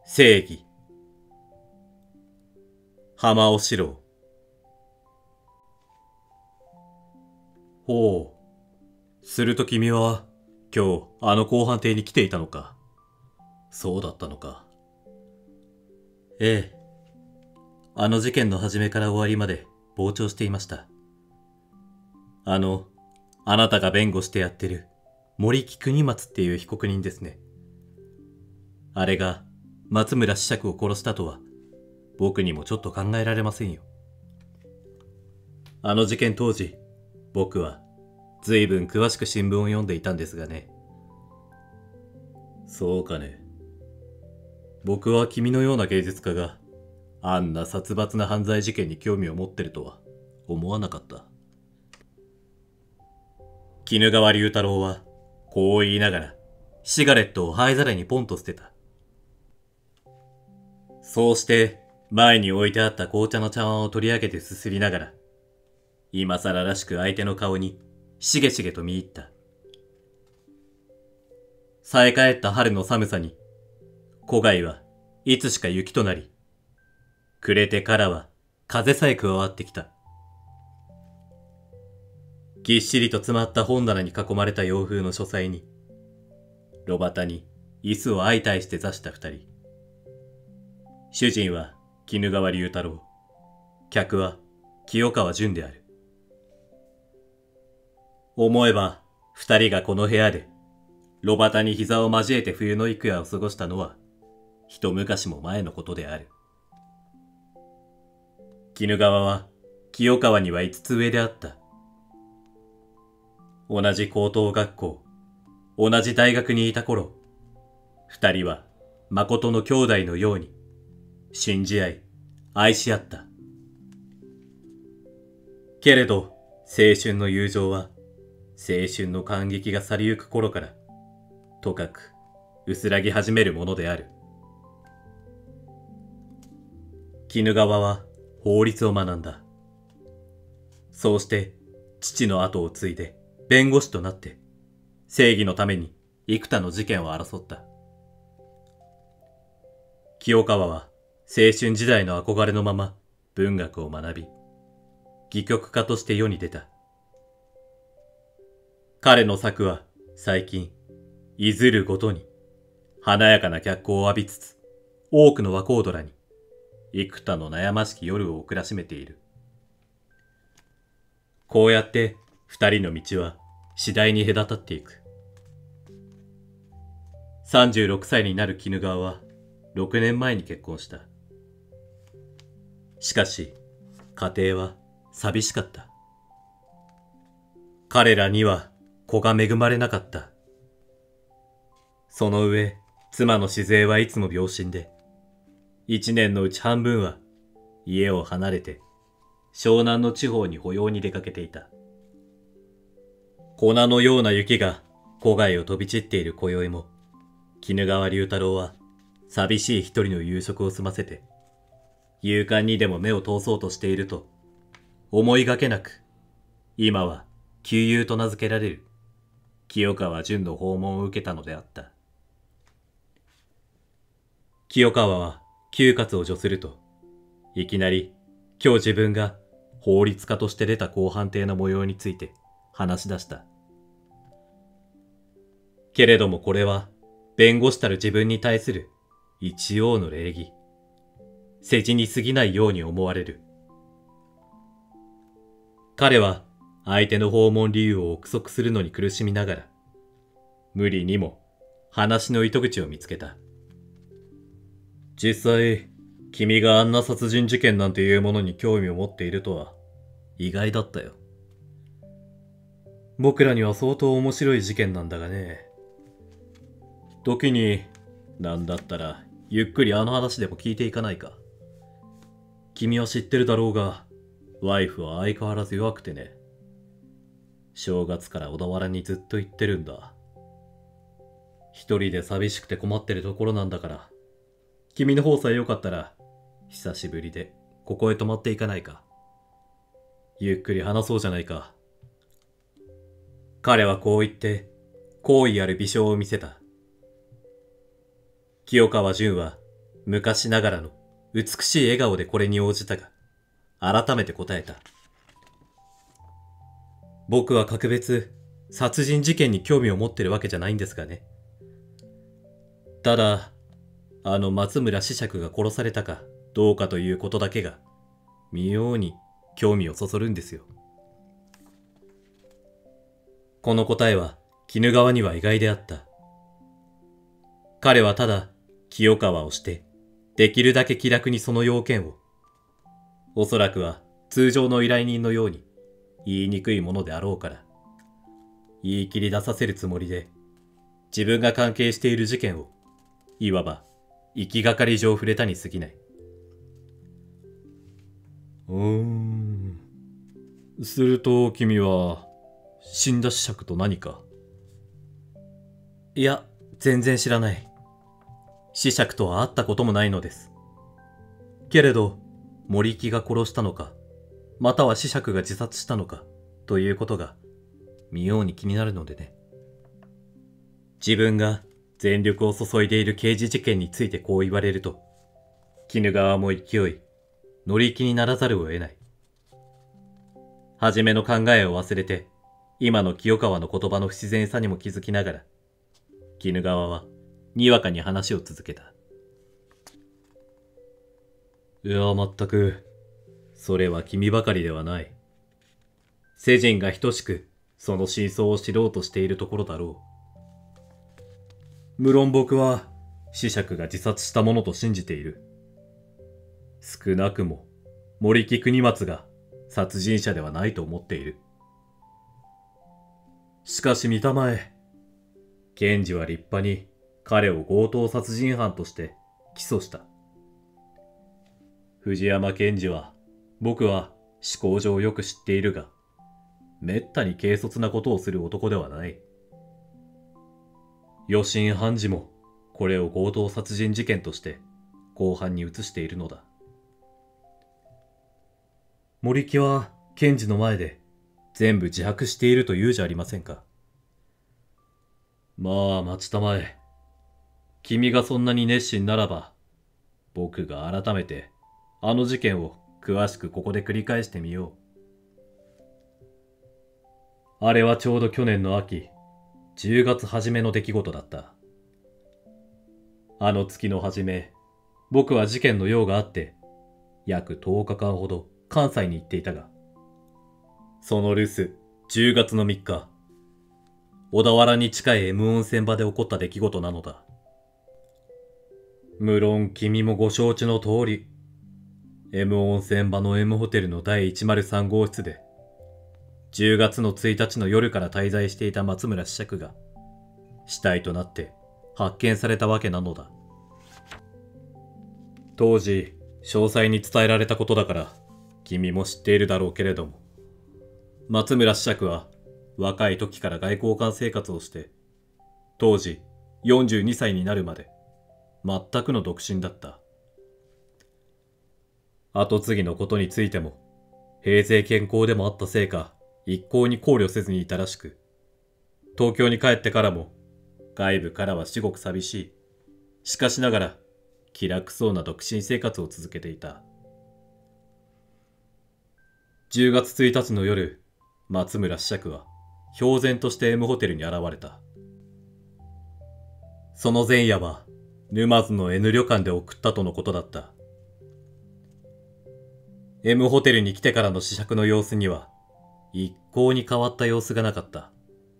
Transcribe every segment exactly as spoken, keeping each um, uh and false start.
正義。浜尾四郎。ほう。すると君は、今日、あの公判邸に来ていたのか。そうだったのか。ええ。あの事件の始めから終わりまで傍聴していました。あの、あなたが弁護してやってる森木国松っていう被告人ですね。あれが松村子爵を殺したとは僕にもちょっと考えられませんよ。あの事件当時、僕は随分詳しく新聞を読んでいたんですがね。そうかね。僕は君のような芸術家があんな殺伐な犯罪事件に興味を持ってるとは思わなかった。絹川龍太郎はこう言いながらシガレットを灰皿にポンと捨てた。そうして前に置いてあった紅茶の茶碗を取り上げてすすりながら、今更らしく相手の顔にしげしげと見入った。冴え返った春の寒さに、戸外はいつしか雪となり、暮れてからは風さえ加わってきた。ぎっしりと詰まった本棚に囲まれた洋風の書斎に、炉端に椅子を相対して座した二人。主人は絹川龍太郎、客は清川淳である。思えば二人がこの部屋で炉端に膝を交えて冬の幾夜を過ごしたのは一昔も前のことである。絹川は清川には五つ上であった。同じ高等学校、同じ大学にいた頃、二人は誠の兄弟のように信じ合い、愛し合った。けれど、青春の友情は、青春の感激が去りゆく頃から、とかく薄らぎ始めるものである。絹川は法律を学んだ。そうして、父の後を継いで、弁護士となって、正義のために幾多の事件を争った。清川は青春時代の憧れのまま文学を学び、戯曲家として世に出た。彼の作は最近、いずるごとに華やかな脚光を浴びつつ、多くの若人らに幾多の悩ましき夜を送らしめている。こうやって二人の道は次第に隔たっていく。さんじゅうろくさいになる絹川はろくねんまえに結婚した。しかし、家庭は寂しかった。彼らには子が恵まれなかった。その上、妻の静江はいつも病身で、一年のうち半分は家を離れて湘南の地方に保養に出かけていた。粉のような雪が戸外を飛び散っている今宵も、絹川龍太郎は寂しい一人の夕食を済ませて、勇敢にでも目を通そうとしていると、思いがけなく、今は旧友と名付けられる清川淳の訪問を受けたのであった。清川は嗅覚を助すると、いきなり今日自分が法律家として出た公判邸の模様について話し出した。けれどもこれは弁護士たる自分に対する一応の礼儀、世辞に過ぎないように思われる。彼は相手の訪問理由を憶測するのに苦しみながら、無理にも話の糸口を見つけた。実際、君があんな殺人事件なんていうものに興味を持っているとは意外だったよ。僕らには相当面白い事件なんだがね。時に、なんだったらゆっくりあの話でも聞いていかないか。君は知ってるだろうが、ワイフは相変わらず弱くてね。正月から小田原にずっと行ってるんだ。一人で寂しくて困ってるところなんだから、君の方さえよかったら、久しぶりでここへ泊まっていかないか。ゆっくり話そうじゃないか。彼はこう言って、好意ある微笑を見せた。清川淳は昔ながらの美しい笑顔でこれに応じたが、改めて答えた。僕は格別殺人事件に興味を持ってるわけじゃないんですがね。ただ、あの松村子爵が殺されたかどうかということだけが妙に興味をそそるんですよ。この答えは鬼怒川には意外であった。彼はただ清川をしてできるだけ気楽にその要件を、おそらくは通常の依頼人のように言いにくいものであろうから言い切り出させるつもりで、自分が関係している事件をいわば行きがかり上触れたに過ぎない。うーん。すると君は死んだ子爵と何か？いや、全然知らない。子爵とは会ったこともないのです。けれど、森木が殺したのか、または子爵が自殺したのか、ということが妙に気になるのでね。自分が全力を注いでいる刑事事件についてこう言われると、鬼怒川も勢い、乗り気にならざるを得ない。初めの考えを忘れて、今の清川の言葉の不自然さにも気づきながら、鬼怒川はにわかに話を続けた。いや、まったく、それは君ばかりではない。世人が等しくその真相を知ろうとしているところだろう。無論僕は子爵が自殺したものと信じている。少なくも森木国松が殺人者ではないと思っている。しかし見たまえ、検事は立派に彼を強盗殺人犯として起訴した。藤山検事は僕は思考上よく知っているが、めったに軽率なことをする男ではない。余震判事もこれを強盗殺人事件として公判に移しているのだ。森木は検事の前で全部自白していると言うじゃありませんか。まあ待ちたまえ。君がそんなに熱心ならば、僕が改めてあの事件を詳しくここで繰り返してみよう。あれはちょうど去年の秋、じゅうがつ初めの出来事だった。あの月の初め、僕は事件の用があって、約とおかかんほど関西に行っていたが、その留守じゅうがつのみっか、小田原に近い M 温泉場で起こった出来事なのだ。無論君もご承知の通り、M 温泉場の M ホテルのだいいちまるさん号室で、じゅうがつのついたちの夜から滞在していた松村子爵が、死体となって発見されたわけなのだ。当時、詳細に伝えられたことだから、君も知っているだろうけれども、松村子爵は若い時から外交官生活をして、当時よんじゅうにさいになるまで全くの独身だった。後継ぎのことについても、平成健康でもあったせいか、一向に考慮せずにいたらしく、東京に帰ってからも、外部からは至極寂しい、しかしながら気楽そうな独身生活を続けていた。じゅうがつついたちの夜、松村子爵は標然として M ホテルに現れた。その前夜は沼津の N 旅館で送ったとのことだった。M ホテルに来てからの子爵の様子には一向に変わった様子がなかった。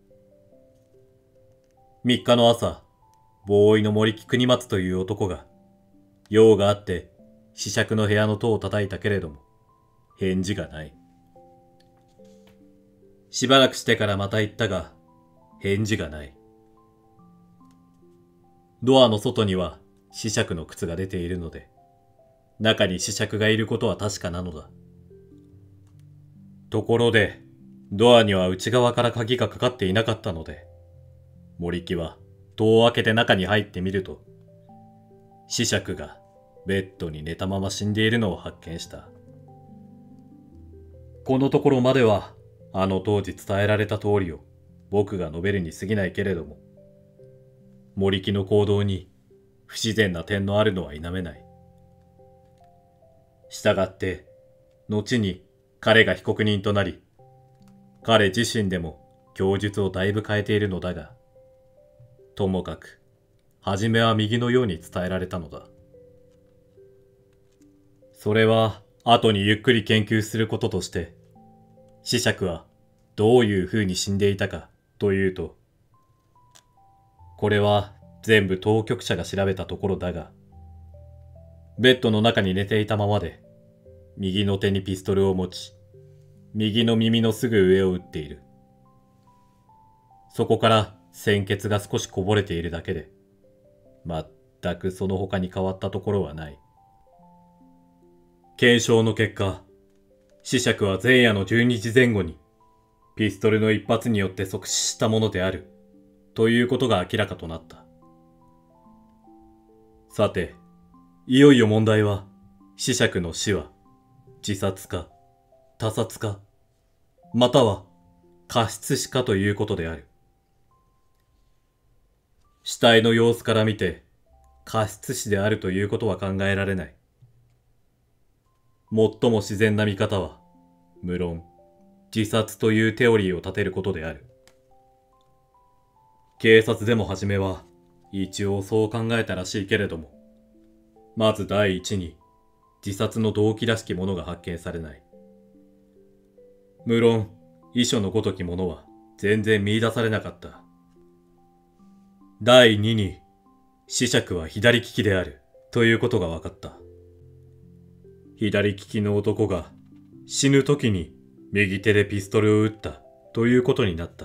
みっかの朝、ボーイの森木国松という男が用があって子爵の部屋の戸を叩いたけれども返事がない。しばらくしてからまた行ったが返事がない。ドアの外には子爵の靴が出ているので、中に子爵がいることは確かなのだ。ところで、ドアには内側から鍵がかかっていなかったので、森木は戸を開けて中に入ってみると、子爵がベッドに寝たまま死んでいるのを発見した。このところまでは、あの当時伝えられた通りを僕が述べるに過ぎないけれども、森木の行動に不自然な点のあるのは否めない。したがって、後に彼が被告人となり、彼自身でも供述をだいぶ変えているのだが、ともかく、初めは右のように伝えられたのだ。それは、後にゆっくり研究することとして、子爵はどういう風に死んでいたかというと、これは全部当局者が調べたところだが、ベッドの中に寝ていたままで、右の手にピストルを持ち、右の耳のすぐ上を撃っている。そこから鮮血が少しこぼれているだけで、全くその他に変わったところはない。検証の結果、子爵は前夜のじゅうにじぜん後に、ピストルの一発によって即死したものである、ということが明らかとなった。さて、いよいよ問題は、子爵の死は、自殺か、他殺か、または、過失死かということである。死体の様子から見て、過失死であるということは考えられない。最も自然な見方は、無論、自殺というテオリーを立てることである。警察でも初めは、一応そう考えたらしいけれども、まず第一に、自殺の動機らしきものが発見されない。無論、遺書のごときものは全然見出されなかった。第二に、子爵は左利きであるということが分かった。左利きの男が死ぬ時に右手でピストルを撃ったということになった。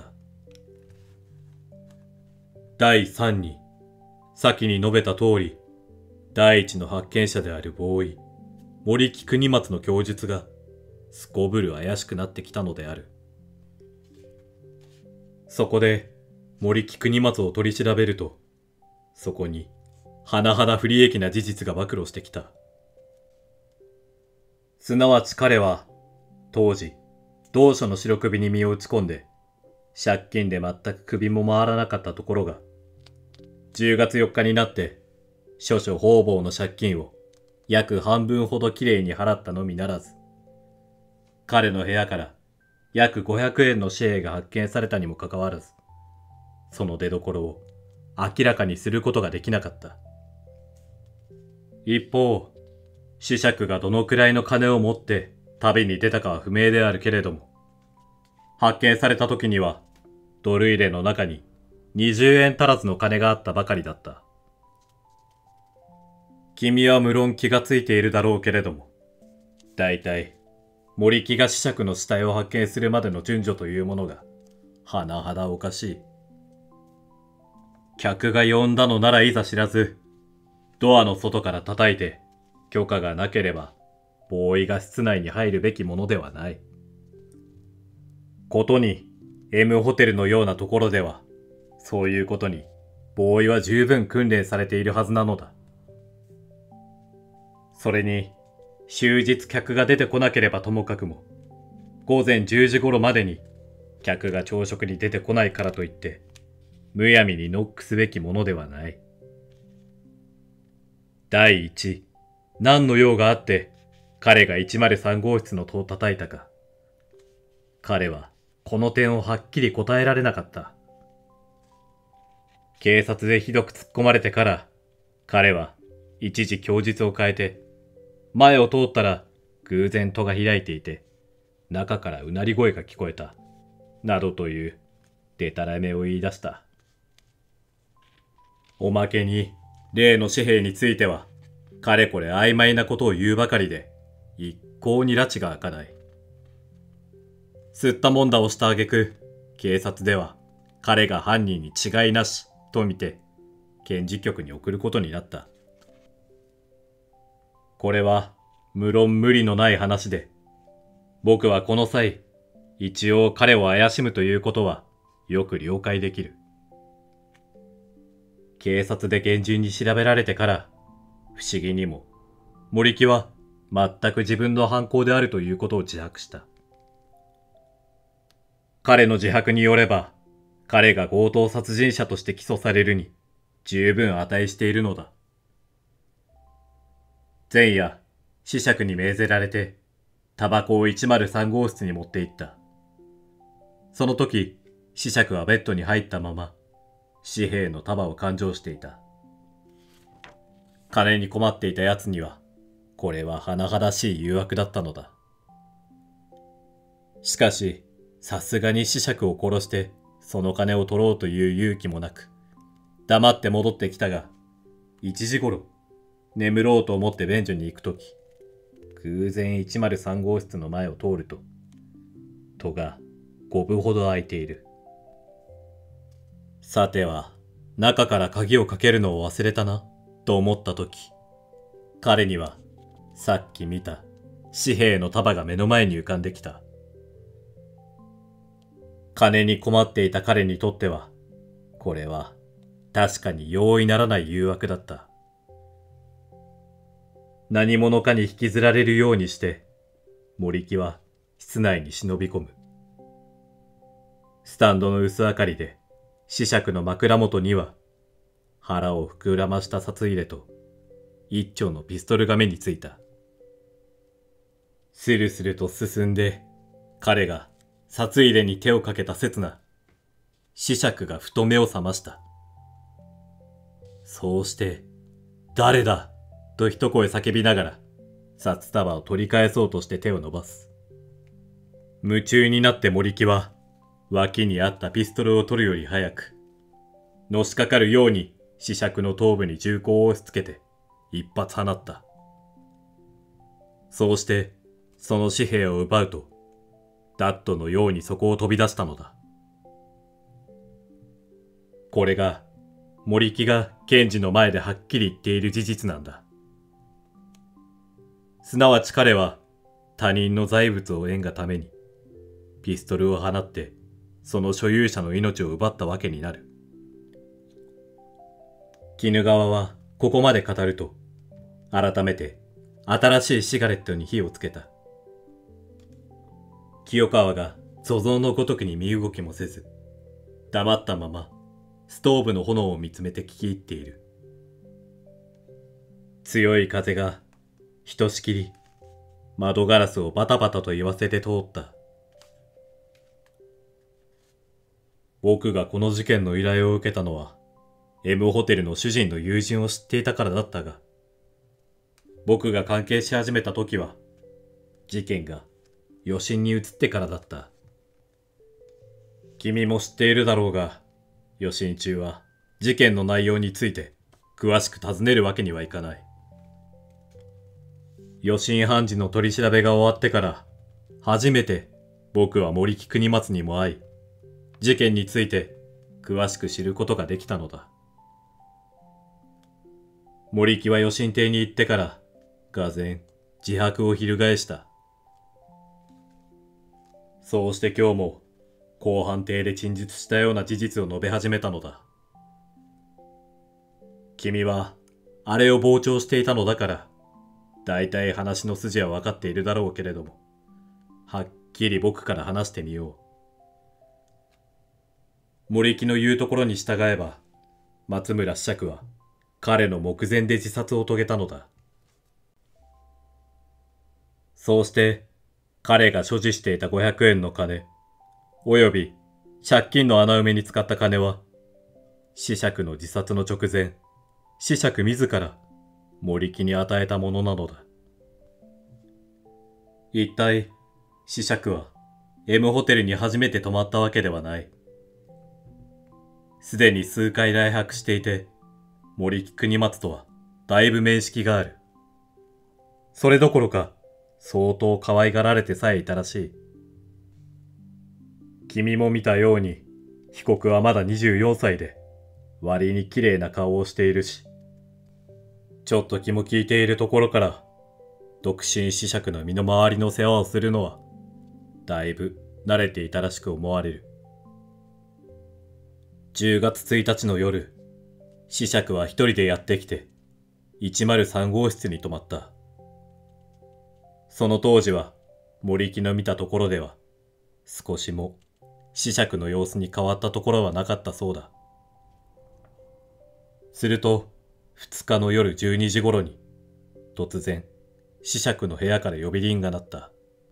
第三に、先に述べた通り、第一の発見者であるボーイ、森木国松の供述がすこぶる怪しくなってきたのである。そこで森木国松を取り調べると、そこに甚だ不利益な事実が暴露してきた。すなわち彼は当時同所の白首に身を打ち込んで借金で全く首も回らなかったところが、じゅうがつよっかになって諸々方々の借金を約半分ほどきれいに払ったのみならず、彼の部屋から約ごひゃくえんの紙幣が発見されたにもかかわらず、その出所を明らかにすることができなかった。一方、子爵がどのくらいの金を持って旅に出たかは不明であるけれども、発見された時にはドル入れの中ににじゅうえん足らずの金があったばかりだった。君は無論気がついているだろうけれども、だいたい森木が子爵の死体を発見するまでの順序というものが甚だおかしい。客が呼んだのならいざ知らず、ドアの外から叩いて許可がなければボーイが室内に入るべきものではない。ことに M ホテルのようなところでは、そういうことにボーイは十分訓練されているはずなのだ。それに、終日客が出てこなければともかくも、午前じゅうじ頃までに客が朝食に出てこないからといって、むやみにノックすべきものではない。第一、何の用があって彼がいちまるさん号室の戸を叩いたか。彼はこの点をはっきり答えられなかった。警察でひどく突っ込まれてから、彼は一時供述を変えて、前を通ったら偶然戸が開いていて、中からうなり声が聞こえた、などというデタラメを言い出した。おまけに、例の紙幣については、かれこれ曖昧なことを言うばかりで、一向に拉致が開かない。吸ったもんだをした挙句、警察では彼が犯人に違いなしと見て、検事局に送ることになった。これは無論無理のない話で、僕はこの際、一応彼を怪しむということはよく了解できる。警察で厳重に調べられてから、不思議にも、森木は全く自分の犯行であるということを自白した。彼の自白によれば、彼が強盗殺人者として起訴されるに十分値しているのだ。 前夜、子爵に命ぜられて、タバコをいちまるさん号室に持って行った。その時、子爵はベッドに入ったまま、紙幣の束を勘定していた。金に困っていた奴には、これは甚だしい誘惑だったのだ。しかし、さすがに子爵を殺して、その金を取ろうという勇気もなく、黙って戻ってきたが、一時頃、眠ろうと思って便所に行くとき、偶然いちまるさん号室の前を通ると、戸がごぶほど開いている。さては、中から鍵をかけるのを忘れたな、と思ったとき、彼には、さっき見た紙幣の束が目の前に浮かんできた。金に困っていた彼にとっては、これは確かに容易ならない誘惑だった。何者かに引きずられるようにして、森木は室内に忍び込む。スタンドの薄明かりで、子爵の枕元には、腹を膨らました札入れと、一丁のピストルが目についた。スルスルと進んで、彼が札入れに手をかけた刹那、子爵がふと目を覚ました。そうして、誰だと一声叫びながら、札束を取り返そうとして手を伸ばす。夢中になって森木は、脇にあったピストルを取るより早く、のしかかるように子爵の頭部に銃口を押し付けて、一発放った。そうして、その紙幣を奪うと、ダットのようにそこを飛び出したのだ。これが、森木が検事の前ではっきり言っている事実なんだ。すなわち彼は他人の財物を得んがためにピストルを放ってその所有者の命を奪ったわけになる。絹川はここまで語ると改めて新しいシガレットに火をつけた。清川が粗像のごとくに身動きもせず黙ったままストーブの炎を見つめて聞き入っている。強い風がひとしきり窓ガラスをバタバタと言わせて通った。僕がこの事件の依頼を受けたのは M ホテルの主人の友人を知っていたからだったが、僕が関係し始めた時は事件が余震に移ってからだった。君も知っているだろうが、余震中は事件の内容について詳しく尋ねるわけにはいかない。余震判事の取り調べが終わってから、初めて僕は森木国松にも会い、事件について詳しく知ることができたのだ。森木は余震邸に行ってから、がぜん自白を翻した。そうして今日も公判邸で陳述したような事実を述べ始めたのだ。君はあれを傍聴していたのだから、だいたい話の筋は分かっているだろうけれども、はっきり僕から話してみよう。森木の言うところに従えば、松村子爵は彼の目前で自殺を遂げたのだ。そうして、彼が所持していたごひゃくえんの金、および借金の穴埋めに使った金は、子爵の自殺の直前、子爵自ら森木に与えたものなのだ。一体、子爵は M ホテルに初めて泊まったわけではない。すでに数回来泊していて、森木国松とはだいぶ面識がある。それどころか、相当可愛がられてさえいたらしい。君も見たように、被告はまだにじゅうよんさいで、割に綺麗な顔をしているし、ちょっと気も利いているところから、独身子爵の身の回りの世話をするのは、だいぶ慣れていたらしく思われる。じゅうがつついたちの夜、子爵は一人でやってきて、いちまるさん号室に泊まった。その当時は、森木の見たところでは、少しも子爵の様子に変わったところはなかったそうだ。すると、二日の夜じゅうにじ頃に、 突然、子爵の部屋から呼び鈴が鳴った。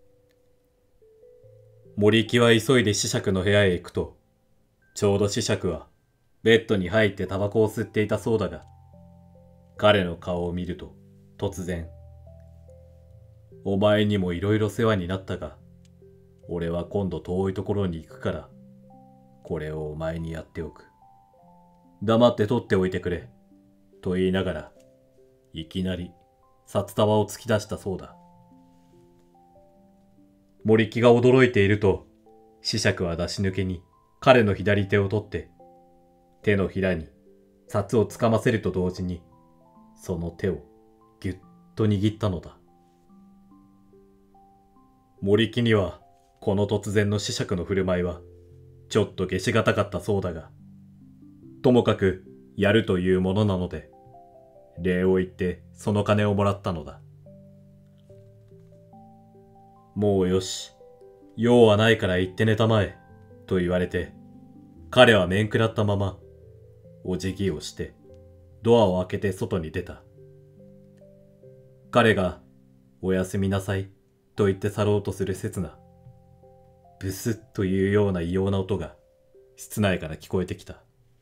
森木は急いで子爵の部屋へ行くと、ちょうど子爵はベッドに入ってタバコを吸っていたそうだが、彼の顔を見ると突然、お前にもいろいろ世話になったが、俺は今度遠いところに行くから、これをお前にやっておく。黙って取っておいてくれ。と言いながら、いきなり札束を突き出したそうだ。森木が驚いていると、子爵は出し抜けに彼の左手を取って、手のひらに札をつかませると同時に、その手をぎゅっと握ったのだ。森木には、この突然の子爵の振る舞いは、ちょっと下しがたかったそうだが、ともかくやるというものなので、礼を言ってその金をもらったのだ。もうよし、用はないから行って寝たまえ、と言われて、彼は面食らったまま、お辞儀をして、ドアを開けて外に出た。彼が、おやすみなさい、と言って去ろうとする刹那、ブスッというような異様な音が、室内から聞こえてきた。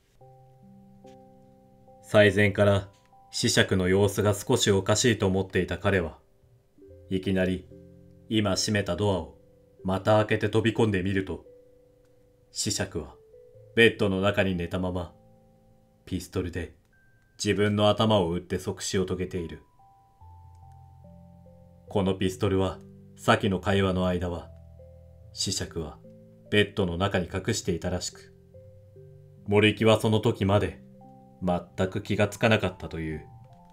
最前から、子爵の様子が少しおかしいと思っていた彼は、いきなり、今閉めたドアをまた開けて飛び込んでみると、子爵はベッドの中に寝たまま、ピストルで自分の頭を撃って即死を遂げている。このピストルは、先の会話の間は、子爵はベッドの中に隠していたらしく、森木はその時まで全く気がつかなかったという。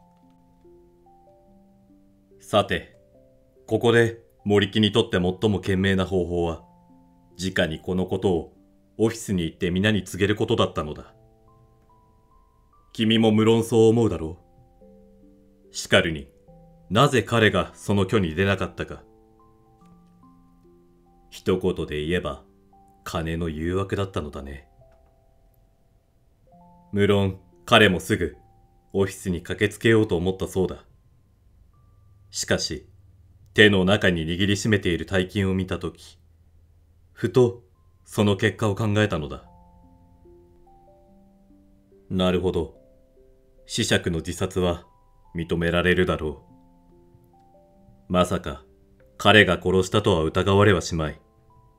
さて、ここで森木にとって最も賢明な方法は、直にこのことをオフィスに行って皆に告げることだったのだ。君も無論そう思うだろう。しかるに、なぜ彼がその挙に出なかったか。一言で言えば、金の誘惑だったのだね。無論、彼もすぐ、オフィスに駆けつけようと思ったそうだ。しかし、手の中に握りしめている大金を見たとき、ふと、その結果を考えたのだ。なるほど。子爵の自殺は認められるだろう。まさか、彼が殺したとは疑われはしまい。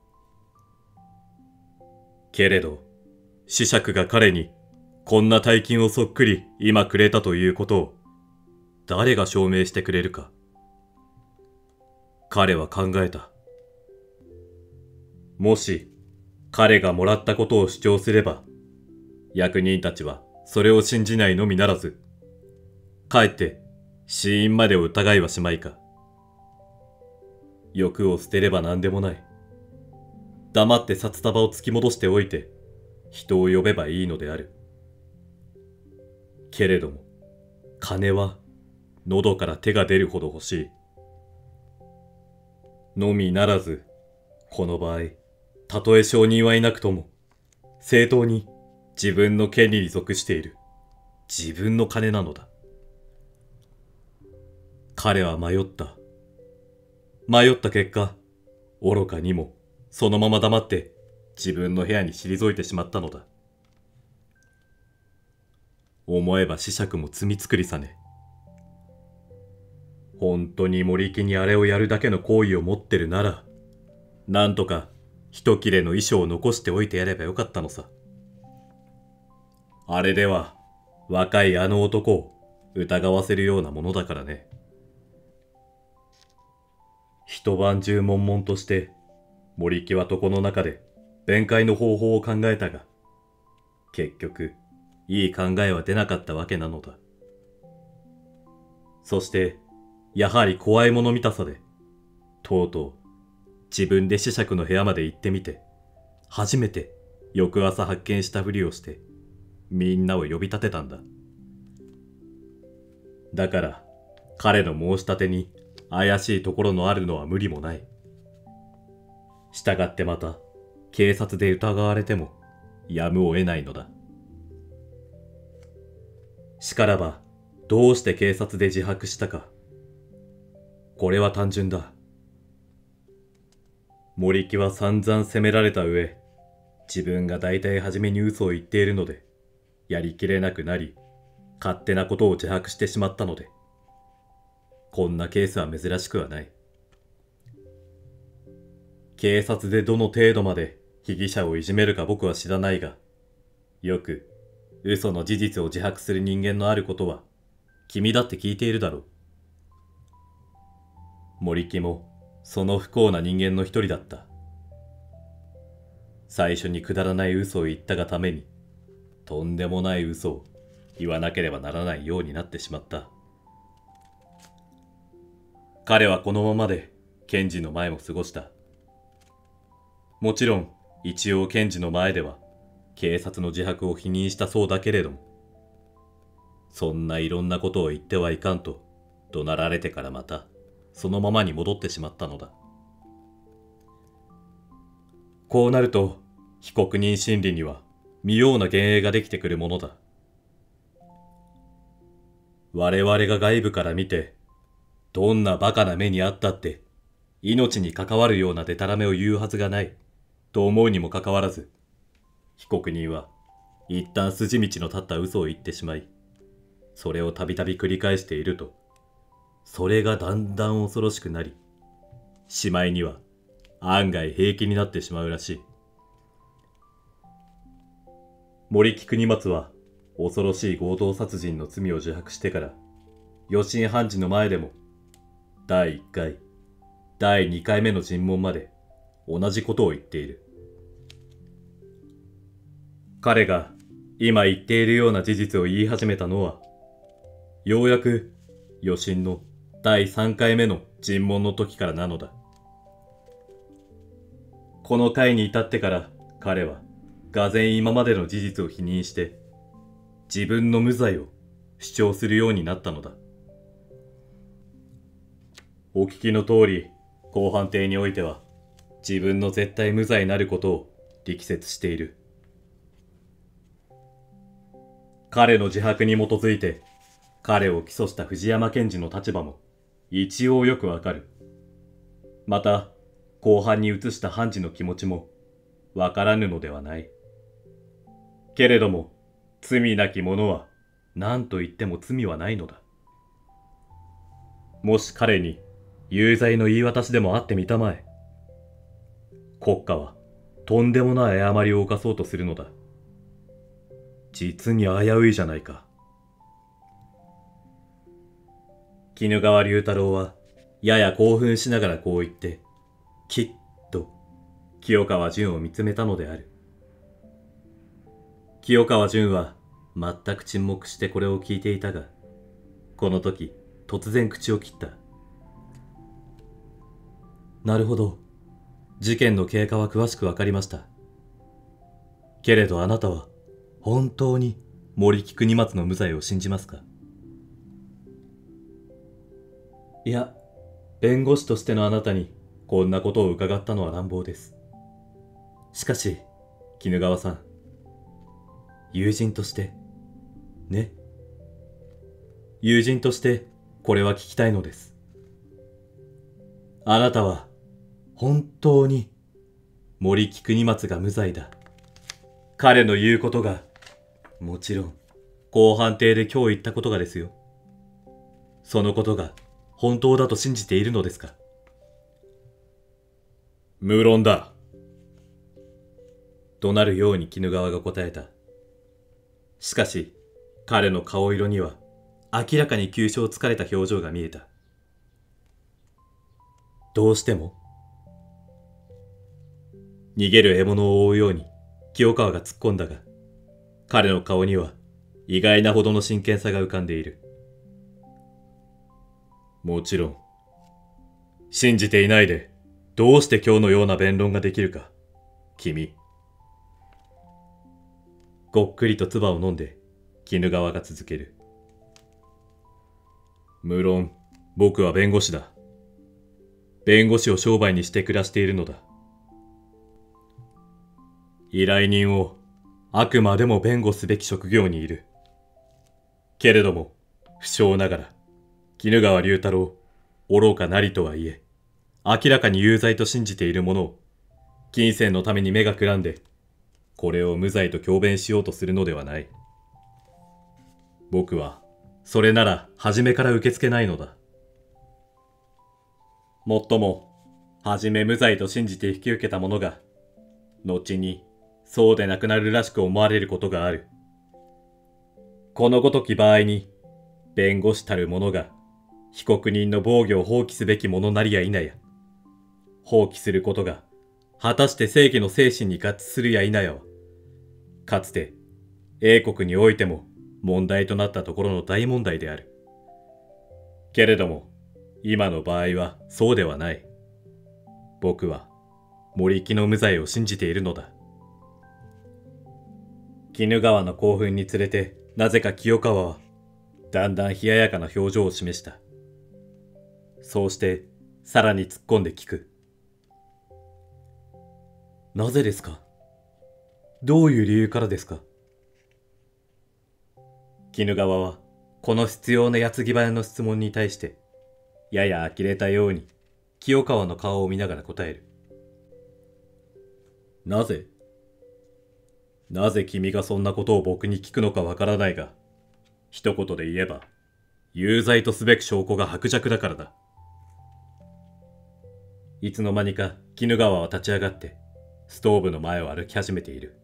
けれど、子爵が彼にこんな大金をそっくり今くれたということを誰が証明してくれるか。彼は考えた。もし彼がもらったことを主張すれば、役人たちはそれを信じないのみならず、かえって死因までを疑いはしまいか。欲を捨てれば何でもない。黙って札束を突き戻しておいて、人を呼べばいいのである。けれども、金は喉から手が出るほど欲しい。のみならず、この場合、たとえ証人はいなくとも、正当に自分の権利に属している自分の金なのだ。彼は迷った。迷った結果、愚かにもそのまま黙って自分の部屋に退いてしまったのだ。思えば子爵も罪作りさね。本当に森木にあれをやるだけの行為を持ってるなら、なんとか一切れの遺書を残しておいてやればよかったのさ。あれでは若いあの男を疑わせるようなものだからね。一晩中悶々として森木は床の中で弁解の方法を考えたが、結局いい考えは出なかったわけなのだ。そしてやはり怖いもの見たさで、とうとう自分で子爵の部屋まで行ってみて、初めて翌朝発見したふりをしてみんなを呼び立てたんだ。だから彼の申し立てに怪しいところのあるのは無理もない。したがってまた警察で疑われてもやむを得ないのだ。しからばどうして警察で自白したかこれは単純だ。森木は散々責められた上、自分が大体初めに嘘を言っているので、やりきれなくなり、勝手なことを自白してしまったので、こんなケースは珍しくはない。警察でどの程度まで被疑者をいじめるか僕は知らないが、よく嘘の事実を自白する人間のあることは、君だって聞いているだろう。森木もその不幸な人間の一人だった。最初にくだらない嘘を言ったがために、とんでもない嘘を言わなければならないようになってしまった。彼はこのままで検事の前も過ごした。もちろん一応検事の前では警察の自白を否認したそうだけれども、そんないろんなことを言ってはいかんと怒鳴られてからまたそのままに戻ってしまったのだ。こうなると被告人審理には妙な幻影ができてくるものだ。我々が外部から見て、どんなバカな目にあったって、命に関わるようなデタラメを言うはずがない、と思うにもかかわらず、被告人は一旦筋道の立った嘘を言ってしまい、それをたびたび繰り返していると、それがだんだん恐ろしくなり、しまいには案外平気になってしまうらしい。森木国松は恐ろしい強盗殺人の罪を自白してから、余震判事の前でも、だいいっかい、だいにかいめの尋問まで同じことを言っている。彼が今言っているような事実を言い始めたのは、ようやく余震のだいさんかいめの尋問の時からなのだ。この回に至ってから彼は、がぜん今までの事実を否認して、自分の無罪を主張するようになったのだ。お聞きの通り、公判廷においては、自分の絶対無罪なることを力説している。彼の自白に基づいて、彼を起訴した藤山検事の立場も一応よくわかる。また、公判に移した判事の気持ちもわからぬのではない。けれども、罪なき者は何と言っても罪はないのだ。もし彼に有罪の言い渡しでもあってみたまえ。国家はとんでもない誤りを犯そうとするのだ。実に危ういじゃないか。絹川龍太郎はやや興奮しながらこう言って、きっと清川純を見つめたのである。清川純は全く沈黙してこれを聞いていたが、この時突然口を切った。なるほど。事件の経過は詳しくわかりました。けれどあなたは本当に森木国松の無罪を信じますか？いや、弁護士としてのあなたにこんなことを伺ったのは乱暴です。しかし、絹川さん、友人として、ね。友人としてこれは聞きたいのです。あなたは本当に森木国松が無罪だ。彼の言うことが、もちろん公判廷で今日言ったことがですよ。そのことが本当だと信じているのですか？無論だ。怒鳴るように絹川が答えた。しかし、彼の顔色には明らかに急所をつかれた表情が見えた。どうしても？逃げる獲物を追うように清川が突っ込んだが、彼の顔には意外なほどの真剣さが浮かんでいる。もちろん、信じていないでどうして今日のような弁論ができるか、君。ごっくりと唾を飲んで、絹川が続ける。無論、僕は弁護士だ。弁護士を商売にして暮らしているのだ。依頼人をあくまでも弁護すべき職業にいる。けれども、不詳ながら、絹川龍太郎、 愚かなりとはいえ、明らかに有罪と信じている者を、金銭のために目がくらんで、これを無罪と強弁しようとするのではない。僕は、それなら初めから受け付けないのだ。もっとも、初め無罪と信じて引き受けた者が、後にそうでなくなるらしく思われることがある。このごとき場合に、弁護士たる者が、被告人の防御を放棄すべきものなりや否や、放棄することが、果たして正義の精神に合致するや否やは、かつて、英国においても問題となったところの大問題である。けれども、今の場合はそうではない。僕は、森木の無罪を信じているのだ。鬼怒川の興奮につれて、なぜか清川は、だんだん冷ややかな表情を示した。そうして、さらに突っ込んで聞く。なぜですか？どういう理由からですか？鬼怒川は、この必要な矢継ぎ早の質問に対して、やや呆れたように、清川の顔を見ながら答える。なぜ？なぜ君がそんなことを僕に聞くのかわからないが、一言で言えば、有罪とすべき証拠が薄弱だからだ。いつの間にか鬼怒川は立ち上がって、ストーブの前を歩き始めている。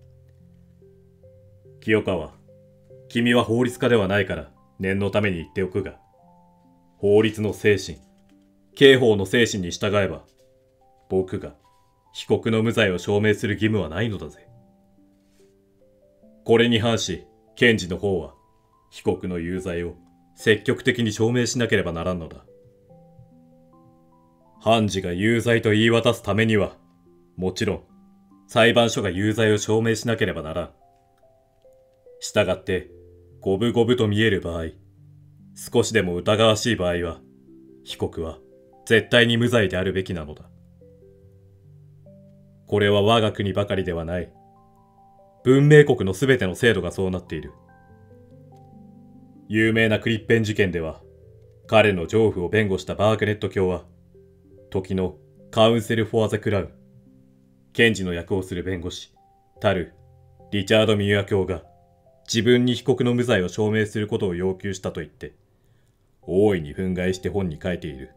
清川、君は法律家ではないから念のために言っておくが、法律の精神、刑法の精神に従えば、僕が被告の無罪を証明する義務はないのだぜ。これに反し、検事の方は、被告の有罪を積極的に証明しなければならんのだ。判事が有罪と言い渡すためには、もちろん、裁判所が有罪を証明しなければならん。したがって、五分五分と見える場合、少しでも疑わしい場合は、被告は絶対に無罪であるべきなのだ。これは我が国ばかりではない。文明国のすべての制度がそうなっている。有名なクリッペン事件では、彼の情婦を弁護したバークネット卿は、時のカウンセル・フォア・ザ・クラウン、検事の役をする弁護士、たるリチャード・ミュア卿が、自分に被告の無罪を証明することを要求したと言って、大いに憤慨して本に書いている。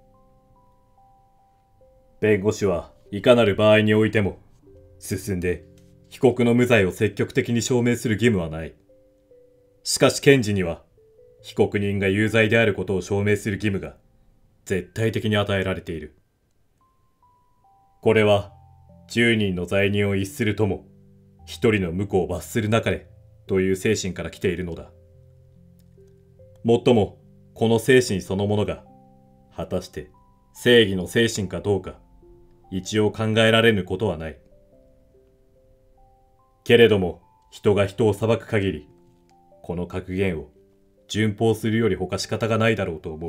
弁護士はいかなる場合においても、進んで被告の無罪を積極的に証明する義務はない。しかし検事には、被告人が有罪であることを証明する義務が絶対的に与えられている。これは、十人の罪人を逸するとも、一人の無辜を罰するなかれという精神から来ているのだ。もっとも、この精神そのものが、果たして正義の精神かどうか、一応考えられぬことはない。けれども、人が人を裁く限り、この格言を順法するより他仕方がないだろうと思う。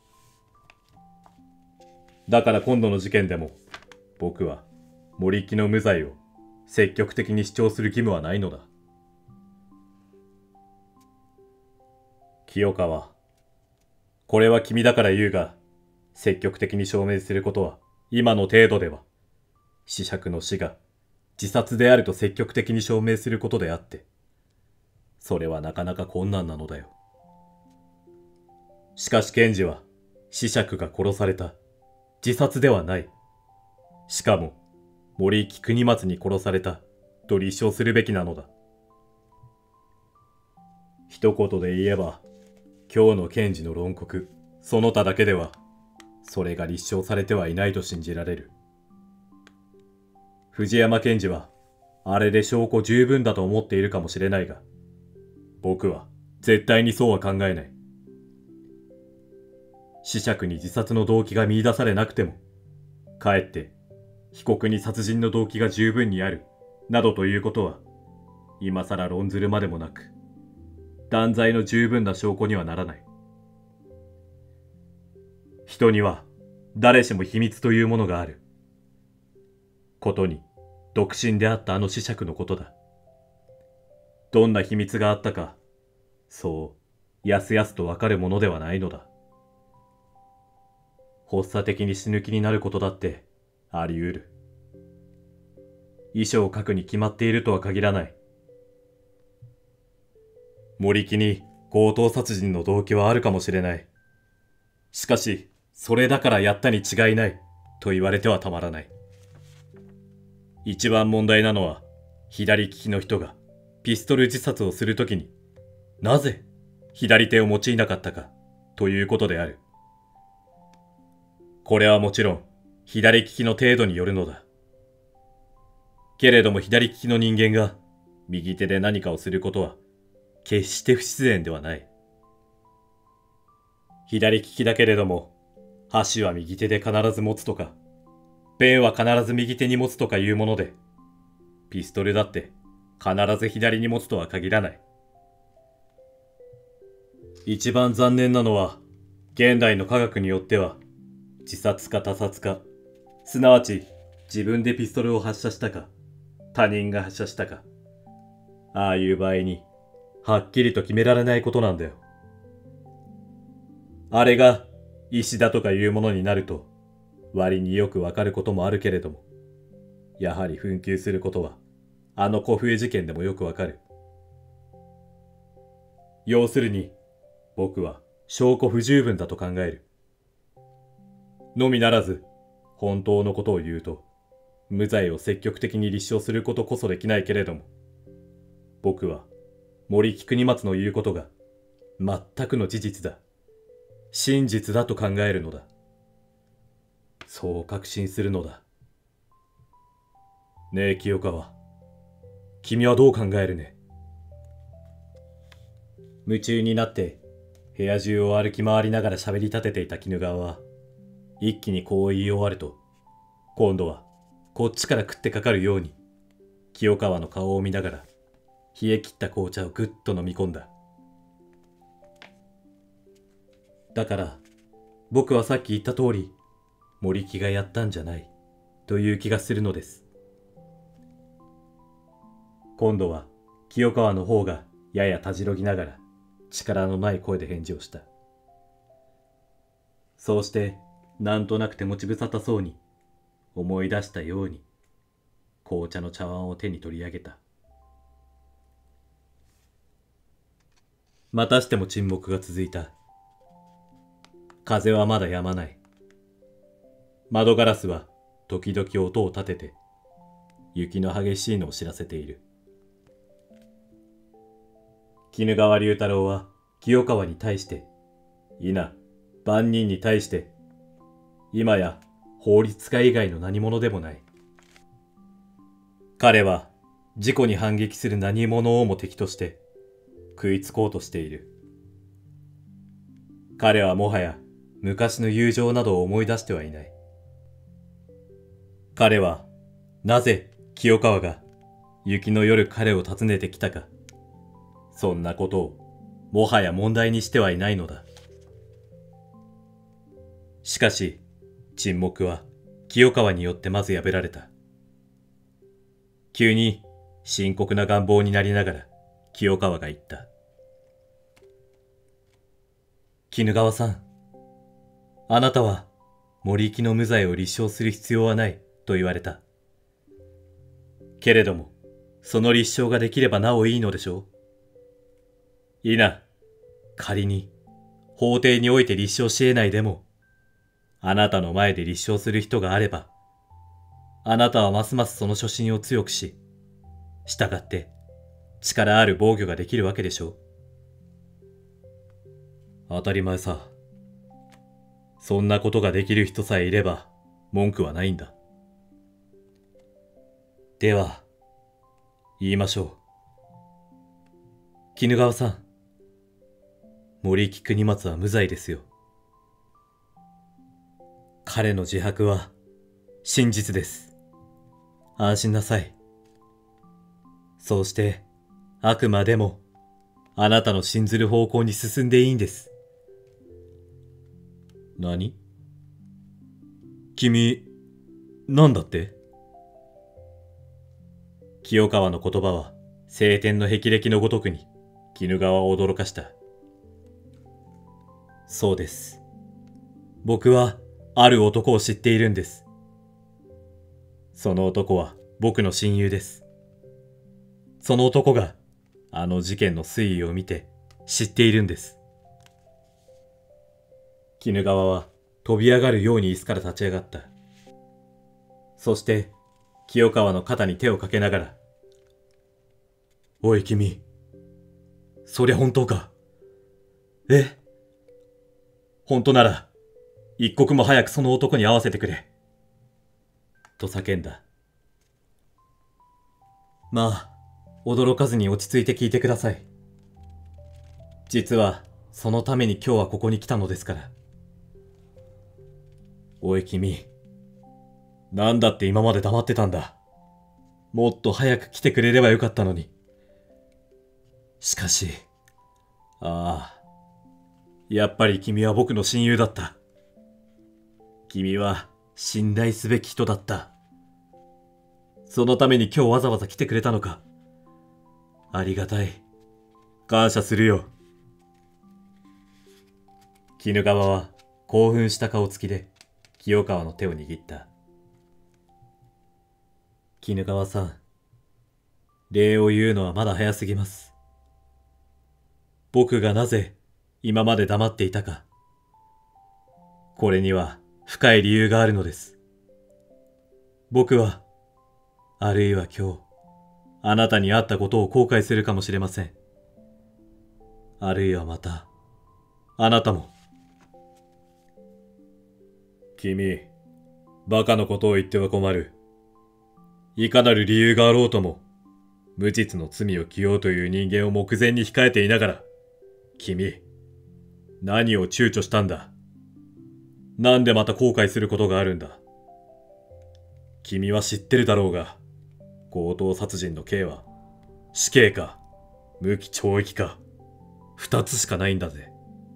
だから今度の事件でも、僕は森木の無罪を積極的に主張する義務はないのだ。清川、これは君だから言うが、積極的に証明することは今の程度では、子爵の死が自殺であると積極的に証明することであって、それはなかなか困難なのだよ。しかし検事は、子爵が殺された。自殺ではない。しかも、森木国松に殺された。と立証するべきなのだ。一言で言えば、今日の検事の論告、その他だけでは、それが立証されてはいないと信じられる。藤山検事は、あれで証拠十分だと思っているかもしれないが、僕は絶対にそうは考えない。子爵に自殺の動機が見出されなくても、かえって被告に殺人の動機が十分にある、などということは、今更論ずるまでもなく、断罪の十分な証拠にはならない。人には誰しも秘密というものがある。ことに、独身であったあの子爵のことだ。どんな秘密があったか、そう、やすやすとわかるものではないのだ。 発作的に死ぬ気になることだってあり得る。遺書を書くに決まっているとは限らない。森木に強盗殺人の動機はあるかもしれない。しかし、それだからやったに違いないと言われてはたまらない。一番問題なのは、左利きの人がピストル自殺をするときに、なぜ左手を用いなかったかということである。これはもちろん左利きの程度によるのだ。けれども左利きの人間が右手で何かをすることは決して不自然ではない。左利きだけれども箸は右手で必ず持つとか、ペンは必ず右手に持つとかいうもので、ピストルだって必ず左に持つとは限らない。一番残念なのは、現代の科学によっては、自殺か他殺か、すなわち自分でピストルを発射したか、他人が発射したか、ああいう場合に、はっきりと決められないことなんだよ。あれが石だとかいうものになると、割によくわかることもあるけれども、やはり紛糾することは、あの小笛事件でもよくわかる。要するに、僕は証拠不十分だと考える。のみならず、本当のことを言うと、無罪を積極的に立証することこそできないけれども、僕は森木国松の言うことが全くの事実だ。真実だと考えるのだ。そう確信するのだ。ねえ清川、君はどう考えるね。夢中になって部屋中を歩き回りながら喋り立てていた絹川は、一気にこう言い終わると、今度はこっちから食ってかかるように、清川の顔を見ながら、冷え切った紅茶をぐっと飲み込んだ。だから、僕はさっき言った通り、森木がやったんじゃない、という気がするのです。今度は、清川の方がややたじろぎながら、力のない声で返事をした。そうして、なんとなく手持ち無沙汰そうに、思い出したように、紅茶の茶碗を手に取り上げた。またしても沈黙が続いた。風はまだ止まない。窓ガラスは時々音を立てて、雪の激しいのを知らせている。絹川龍太郎は清川に対して、いな、万人に対して、今や法律家以外の何者でもない。彼は自己に反撃する何者をも敵として食いつこうとしている。彼はもはや昔の友情などを思い出してはいない。彼はなぜ清川が雪の夜彼を訪ねてきたか、そんなことをもはや問題にしてはいないのだ。しかし沈黙は清川によってまず破られた。急に深刻な願望になりながら清川が言った。絹川さん、あなたは森木の無罪を立証する必要はないと言われた。けれども、その立証ができればなおいいのでしょう。いいな、仮に法廷において立証し得ないでも、あなたの前で立証する人があれば、あなたはますますその初心を強くし、従って力ある防御ができるわけでしょう。当たり前さ。そんなことができる人さえいれば文句はないんだ。では、言いましょう。絹川さん、森木国松は無罪ですよ。彼の自白は真実です。安心なさい。そうして、あくまでもあなたの信ずる方向に進んでいいんです。何？君、なんだって？清川の言葉は晴天の霹靂のごとくに絹川を驚かした。そうです。僕はある男を知っているんです。その男は僕の親友です。その男があの事件の推移を見て知っているんです。鬼怒川は飛び上がるように椅子から立ち上がった。そして清川の肩に手をかけながら、おい君、そりゃ本当か。え、本当なら一刻も早くその男に会わせてくれ。と叫んだ。まあ、驚かずに落ち着いて聞いてください。実は、そのために今日はここに来たのですから。おい君、なんだって今まで黙ってたんだ。もっと早く来てくれればよかったのに。しかし、ああ、やっぱり君は僕の親友だった。君は信頼すべき人だった。そのために今日わざわざ来てくれたのか。ありがたい。感謝するよ。鬼怒川は興奮した顔つきで清川の手を握った。鬼怒川さん、礼を言うのはまだ早すぎます。僕がなぜ今まで黙っていたか。これには深い理由があるのです。僕は、あるいは今日、あなたに会ったことを後悔するかもしれません。あるいはまた、あなたも。君、バカのことを言っては困る。いかなる理由があろうとも、無実の罪を着ようという人間を目前に控えていながら、君、何を躊躇したんだ。なんでまた後悔することがあるんだ。君は知ってるだろうが、強盗殺人の刑は、死刑か、無期懲役か、二つしかないんだぜ。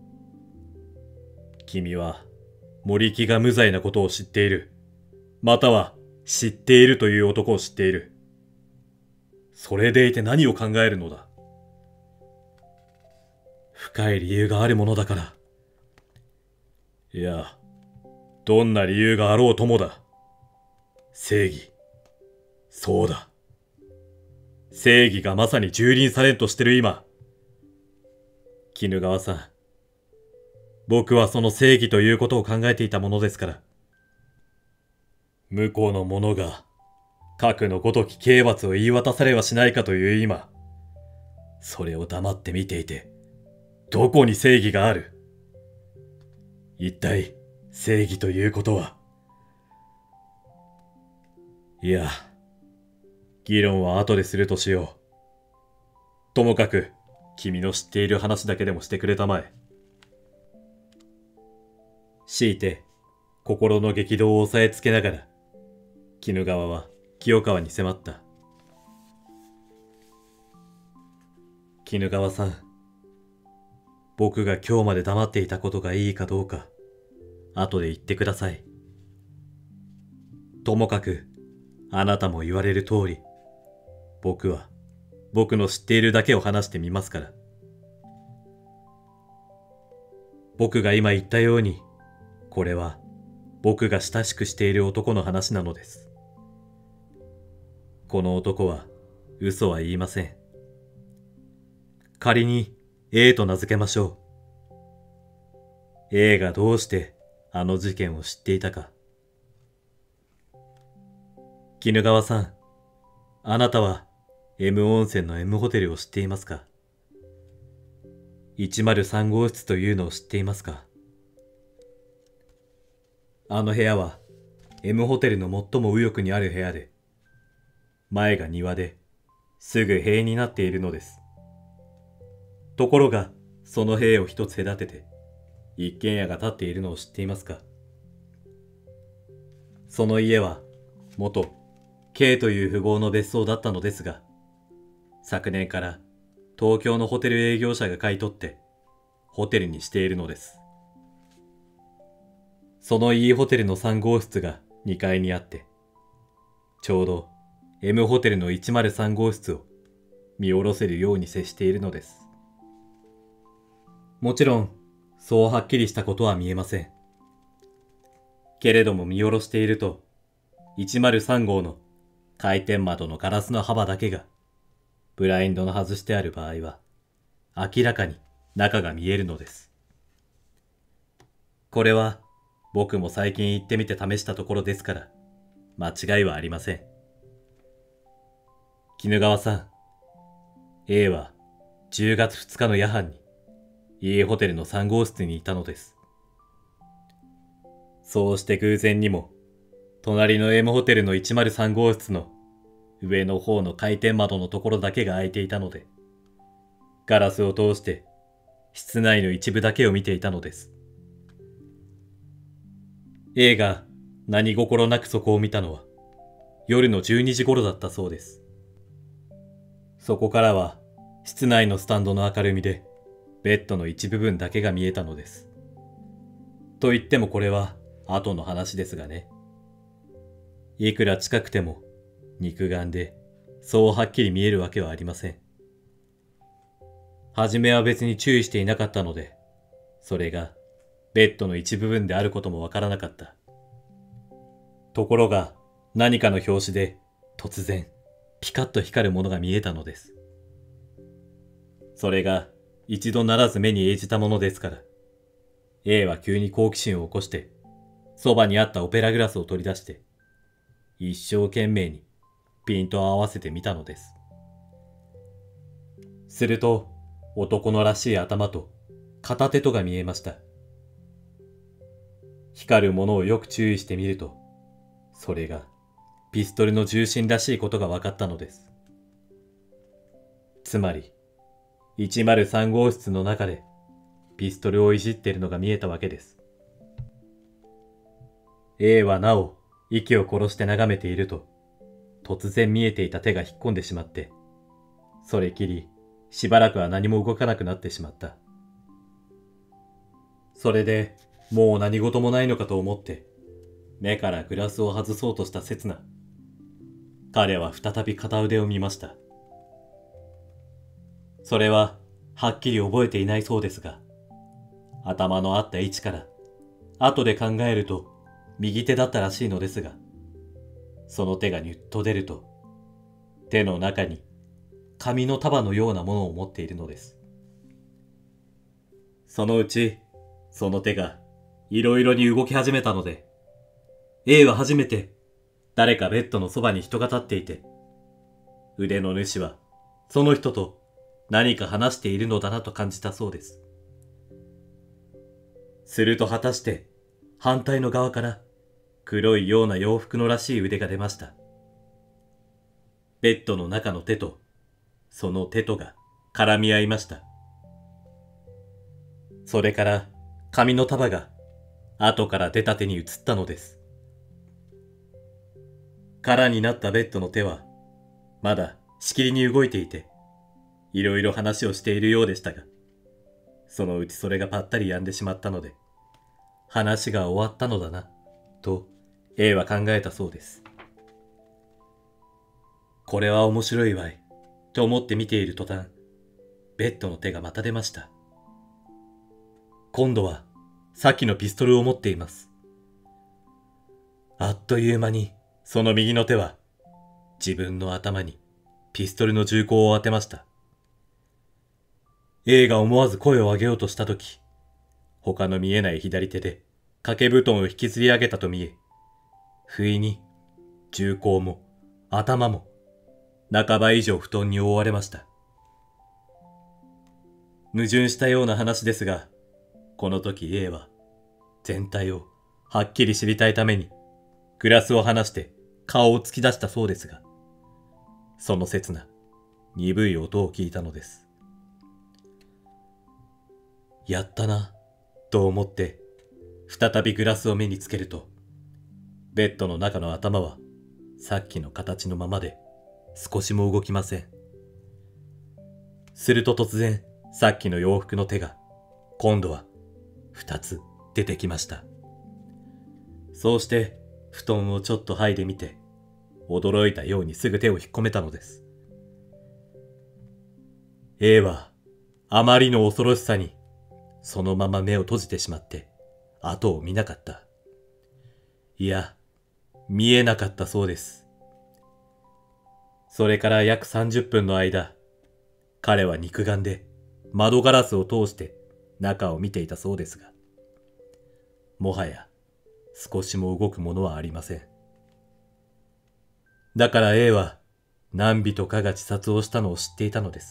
君は、森木が無罪なことを知っている。または、知っているという男を知っている。それでいて何を考えるのだ。深い理由があるものだから。いや、どんな理由があろうともだ。正義。そうだ。正義がまさに蹂躙されんとしてる今。鬼怒川さん。僕はその正義ということを考えていたものですから。向こうの者が、核のごとき刑罰を言い渡されはしないかという今。それを黙って見ていて、どこに正義がある？一体、正義ということは。いや、議論は後でするとしよう。ともかく、君の知っている話だけでもしてくれたまえ。強いて、心の激動を抑えつけながら、鬼怒川は清川に迫った。鬼怒川さん、僕が今日まで黙っていたことがいいかどうか、後で言ってください。ともかく、あなたも言われる通り、僕は、僕の知っているだけを話してみますから。僕が今言ったように、これは、僕が親しくしている男の話なのです。この男は、嘘は言いません。仮に、A と名付けましょう。A がどうして、あの事件を知っていたか。鬼怒川さん、あなたは M 温泉の M ホテルを知っていますか？いちまるさん号室というのを知っていますか？あの部屋は M ホテルの最も右翼にある部屋で、前が庭で、すぐ塀になっているのです。ところが、その塀を一つ隔てて、一軒家が建っているのを知っていますか？その家は、元、K という富豪の別荘だったのですが、昨年から東京のホテル営業者が買い取って、ホテルにしているのです。そのいいホテルのさん号室がにかいにあって、ちょうど M ホテルのいちまるさん号室を見下ろせるように接しているのです。もちろん、そうはっきりしたことは見えません。 けれども見下ろしていると、いちまるさん号の回転窓のガラスの幅だけが、ブラインドの外してある場合は、明らかに中が見えるのです。これは、僕も最近行ってみて試したところですから、間違いはありません。絹川さん、A はじゅうがつふつかの夜半に、家ホテルのさん号室にいたのです。そうして偶然にも、隣の M ホテルのいちまるさん号室の上の方の回転窓のところだけが開いていたので、ガラスを通して室内の一部だけを見ていたのです。A が何心なくそこを見たのは夜のじゅうにじ頃だったそうです。そこからは室内のスタンドの明るみでベッドの一部分だけが見えたのです。と言ってもこれは後の話ですがね。いくら近くても肉眼でそうはっきり見えるわけはありません。はじめは別に注意していなかったので、それがベッドの一部分であることもわからなかった。ところが何かの拍子で突然ピカッと光るものが見えたのです。それが一度ならず目に映じたものですから、A は急に好奇心を起こして、そばにあったオペラグラスを取り出して、一生懸命にピントを合わせてみたのです。すると、男のらしい頭と片手とが見えました。光るものをよく注意してみると、それがピストルの重心らしいことが分かったのです。つまり、いちまるさん号室の中でピストルをいじっているのが見えたわけです。A はなお息を殺して眺めていると、突然見えていた手が引っ込んでしまって、それきりしばらくは何も動かなくなってしまった。それでもう何事もないのかと思って、目からグラスを外そうとした刹那、彼は再び片腕を見ました。それははっきり覚えていないそうですが、頭のあった位置から後で考えると右手だったらしいのですが、その手がニュッと出ると、手の中に紙の束のようなものを持っているのです。そのうち、その手がいろいろに動き始めたので、A は初めて誰かベッドのそばに人が立っていて、腕の主はその人と何か話しているのだなと感じたそうです。すると果たして反対の側から黒いような洋服のらしい腕が出ました。ベッドの中の手とその手とが絡み合いました。それから紙の束が後から出た手に移ったのです。空になったベッドの手はまだしきりに動いていて、いろいろ話をしているようでしたが、そのうちそれがぱったり止んでしまったので、話が終わったのだな、と A は考えたそうです。これは面白いわい、と思って見ている途端、ベッドの手がまた出ました。今度はさっきのピストルを持っています。あっという間にその右の手は自分の頭にピストルの銃口を当てました。A が思わず声を上げようとしたとき、他の見えない左手で掛け布団を引きずり上げたと見え、不意に銃口も頭も半ば以上布団に覆われました。矛盾したような話ですが、この時 A は全体をはっきり知りたいためにグラスを離して顔を突き出したそうですが、その刹那、鈍い音を聞いたのです。やったな、と思って、再びグラスを目につけると、ベッドの中の頭は、さっきの形のままで、少しも動きません。すると突然、さっきの洋服の手が、今度は、二つ出てきました。そうして、布団をちょっと剥いでみて、驚いたようにすぐ手を引っ込めたのです。A は、あまりの恐ろしさに、そのまま目を閉じてしまって、後を見なかった。 いや、見えなかったそうです。それから約さんじゅっぷんの間、彼は肉眼で窓ガラスを通して中を見ていたそうですが、もはや少しも動くものはありません。だから A は何人かが自殺をしたのを知っていたのです。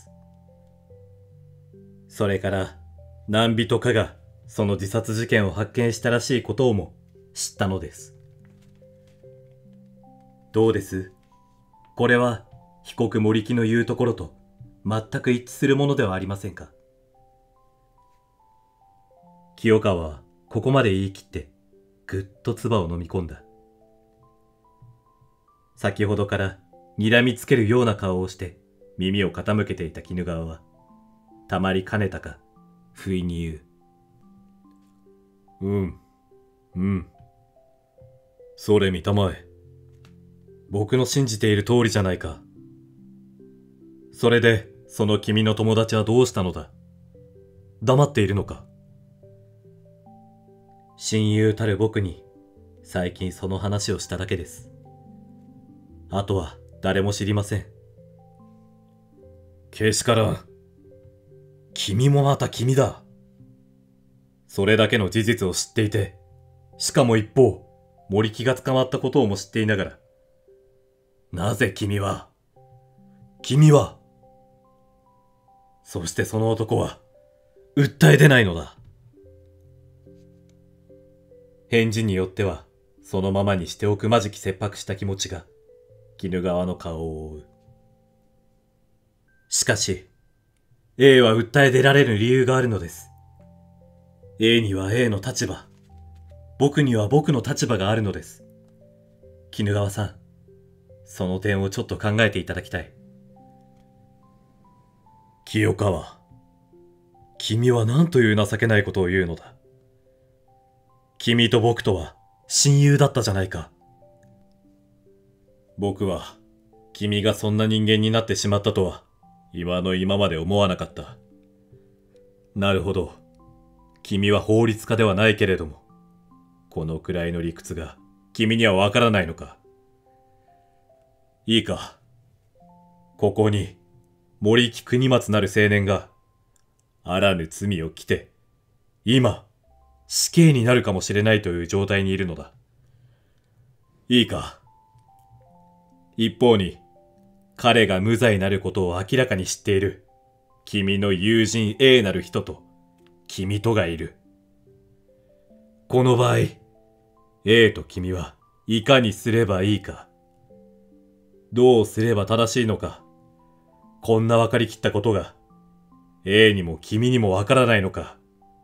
それから何人かがその自殺事件を発見したらしいことをも知ったのです。どうです？これは被告森木の言うところと全く一致するものではありませんか？清川はここまで言い切ってぐっと唾を飲み込んだ。先ほどから睨みつけるような顔をして耳を傾けていた絹川はたまりかねたか不意に言う。うん、うん。それ見たまえ。僕の信じている通りじゃないか。それでその君の友達はどうしたのだ？黙っているのか？親友たる僕に最近その話をしただけです。あとは誰も知りません。けしからん。君もまた君だ。それだけの事実を知っていて、しかも一方、森木が捕まったことをも知っていながら、なぜ君は、君は、そしてその男は、訴え出ないのだ。返事によっては、そのままにしておくまじき切迫した気持ちが、絹川の顔を覆う。しかし、A は訴え出られる理由があるのです。A には A の立場、僕には僕の立場があるのです。絹川さん、その点をちょっと考えていただきたい。清川、君は何という情けないことを言うのだ。君と僕とは親友だったじゃないか。僕は、君がそんな人間になってしまったとは、今の今まで思わなかった。なるほど。君は法律家ではないけれども、このくらいの理屈が君にはわからないのか。いいか。ここに、森木国松なる青年が、あらぬ罪を着て、今、死刑になるかもしれないという状態にいるのだ。いいか。一方に、彼が無罪なることを明らかに知っている、君の友人 A なる人と、君とがいる。この場合、A と君はいかにすればいいか。どうすれば正しいのか。こんな分かりきったことが、A にも君にもわからないのか。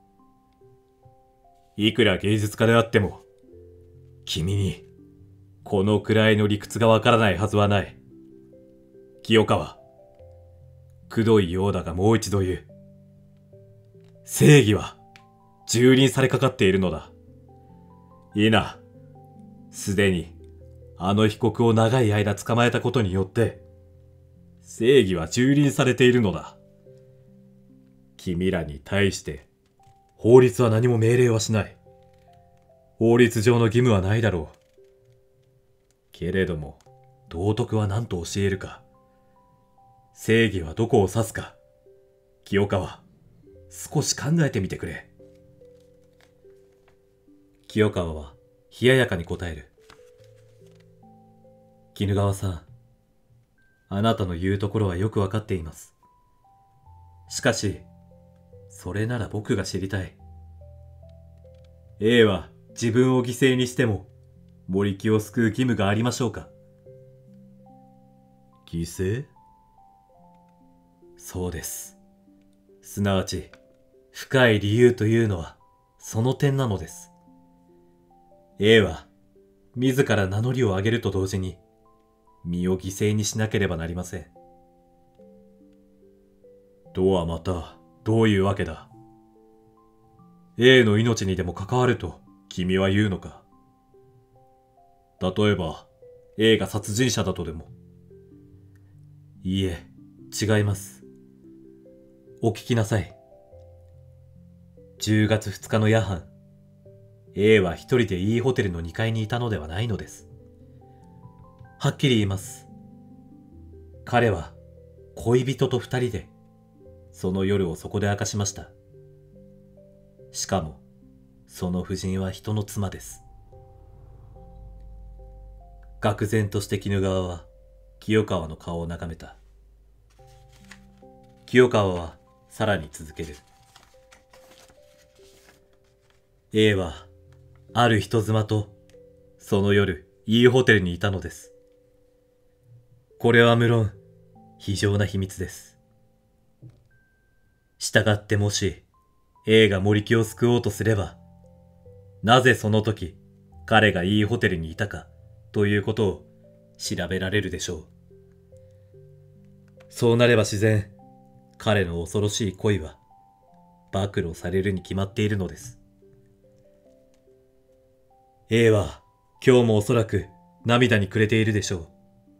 いくら芸術家であっても、君に、このくらいの理屈がわからないはずはない。清川、くどいようだがもう一度言う。正義は、蹂躙されかかっているのだ。いいな。すでに、あの被告を長い間捕まえたことによって、正義は蹂躙されているのだ。君らに対して、法律は何も命令はしない。法律上の義務はないだろう。けれども、道徳は何と教えるか。正義はどこを指すか。清川、少し考えてみてくれ。清川は冷ややかに答える。絹川さん、あなたの言うところはよくわかっています。しかし、それなら僕が知りたい。A は自分を犠牲にしても森木を救う義務がありましょうか？犠牲？そうです。すなわち、深い理由というのはその点なのです。A は自ら名乗りを上げると同時に身を犠牲にしなければなりません。とはまたどういうわけだ。A の命にでも関わると君は言うのか。例えば A が殺人者だとでも。いいえ、違います。お聞きなさい。じゅうがつふつかの夜半、 A は一人でいいホテルのにかいにいたのではないのです。はっきり言います。彼は恋人と二人で、その夜をそこで明かしました。しかも、その夫人は人の妻です。愕然として絹川は、清川の顔を眺めた。清川はさらに続ける。A は、ある人妻と、その夜、いいホテルにいたのです。これは無論、非常な秘密です。したがってもし、A が森木を救おうとすれば、なぜその時、彼がいいホテルにいたか、ということを調べられるでしょう。そうなれば自然、彼の恐ろしい恋は、暴露されるに決まっているのです。A は、今日もおそらく涙に暮れているでしょう。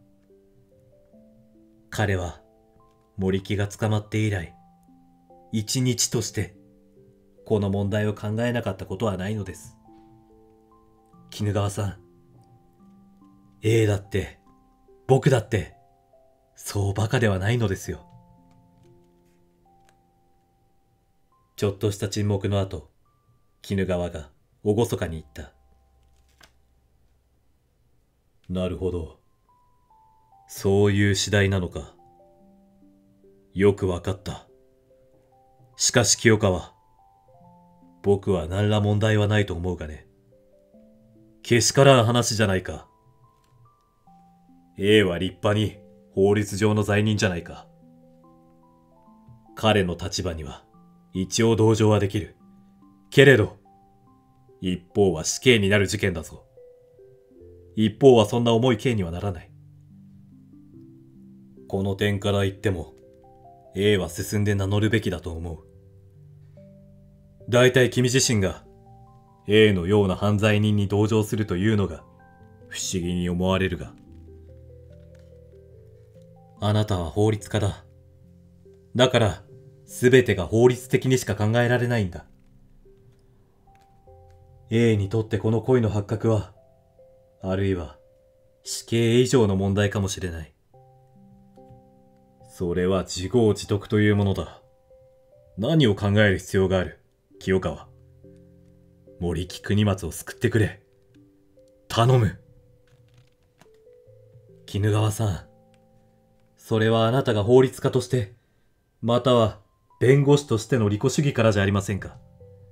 彼は、森木が捕まって以来、一日として、この問題を考えなかったことはないのです。絹川さん、A だって、僕だって、そうバカではないのですよ。ちょっとした沈黙の後、絹川が厳かに言った。なるほど。そういう次第なのか。よくわかった。しかし清川、僕は何ら問題はないと思うがね。けしからん話じゃないか。A は立派に法律上の罪人じゃないか。彼の立場には一応同情はできる。けれど、一方は死刑になる事件だぞ。一方はそんな重い刑にはならない。この点から言っても、A は進んで名乗るべきだと思う。大体君自身が A のような犯罪人に同情するというのが不思議に思われるが。あなたは法律家だ。だから、すべてが法律的にしか考えられないんだ。A にとってこの恋の発覚は、あるいは死刑以上の問題かもしれない。それは自業自得というものだ。何を考える必要がある、清川。森木国松を救ってくれ。頼む。絹川さん、それはあなたが法律家として、または弁護士としての利己主義からじゃありませんか。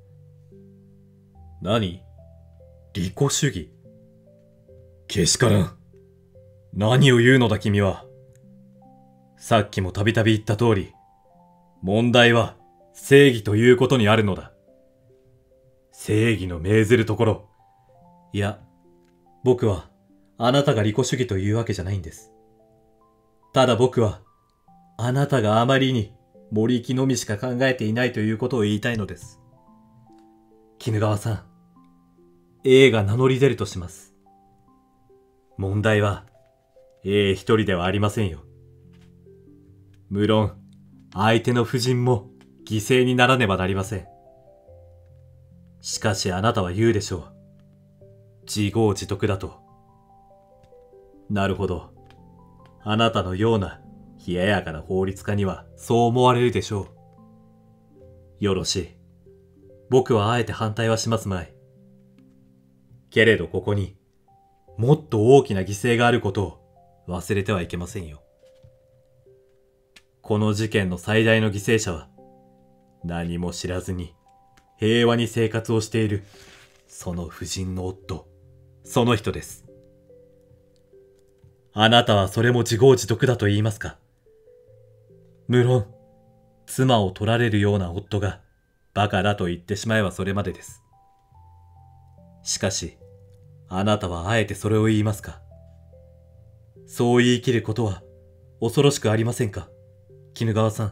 何？利己主義？けしからん。何を言うのだ君は。さっきもたびたび言った通り、問題は正義ということにあるのだ。正義の命ずるところ。いや、僕はあなたが利己主義というわけじゃないんです。ただ僕は、あなたがあまりに森木のみしか考えていないということを言いたいのです。絹川さん、A が名乗り出るとします。問題は A 一人ではありませんよ。無論、相手の夫人も犠牲にならねばなりません。しかしあなたは言うでしょう。自業自得だと。なるほど。あなたのような冷ややかな法律家にはそう思われるでしょう。よろしい。僕はあえて反対はしますまい。けれどここにもっと大きな犠牲があることを忘れてはいけませんよ。この事件の最大の犠牲者は何も知らずに平和に生活をしているその夫人の夫、その人です。あなたはそれも自業自得だと言いますか。無論、妻を取られるような夫がバカだと言ってしまえばそれまでです。しかし、あなたはあえてそれを言いますか。そう言い切ることは恐ろしくありませんか、絹川さん。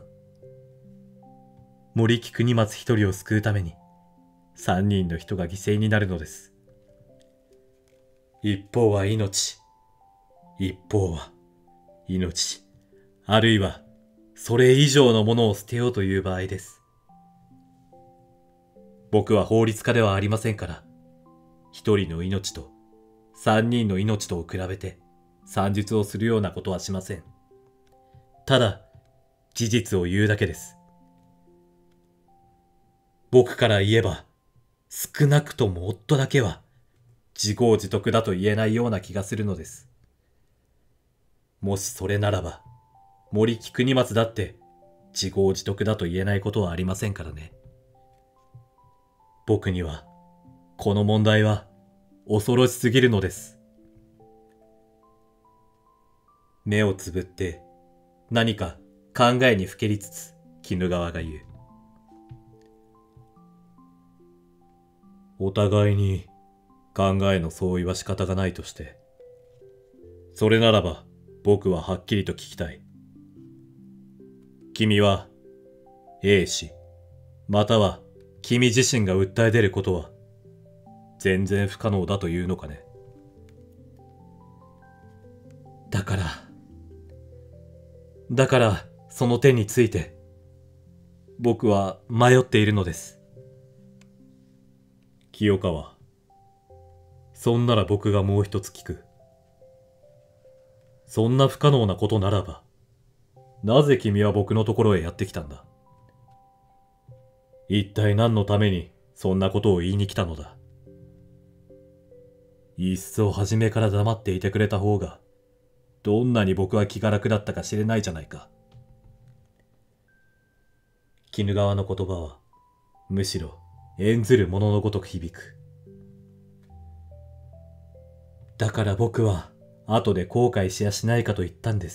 森木国松一人を救うために、三人の人が犠牲になるのです。一方は命、一方は命、あるいはそれ以上のものを捨てようという場合です。僕は法律家ではありませんから、 一人の命と三人の命とを比べて算術をするようなことはしません。ただ、事実を言うだけです。僕から言えば、少なくとも夫だけは自業自得だと言えないような気がするのです。もしそれならば、森木国松だって自業自得だと言えないことはありませんからね。僕には、この問題は恐ろしすぎるのです。目をつぶって何か考えにふけりつつ、鬼怒川が言う。お互いに考えの相違は仕方がないとして、それならば僕ははっきりと聞きたい。君は A 氏、または君自身が訴え出ることは全然不可能だというのかね。だから、だからその点について僕は迷っているのです。清川、そんなら僕がもう一つ聞く。そんな不可能なことならば、なぜ君は僕のところへやってきたんだ。一体何のためにそんなことを言いに来たのだ。いっそ初めから黙っていてくれた方が、どんなに僕は気が楽だったか知れないじゃないか。鬼怒川の言葉は、むしろ演ずるもののごとく響く。だから僕は、後で後悔しやしないかと言ったんです。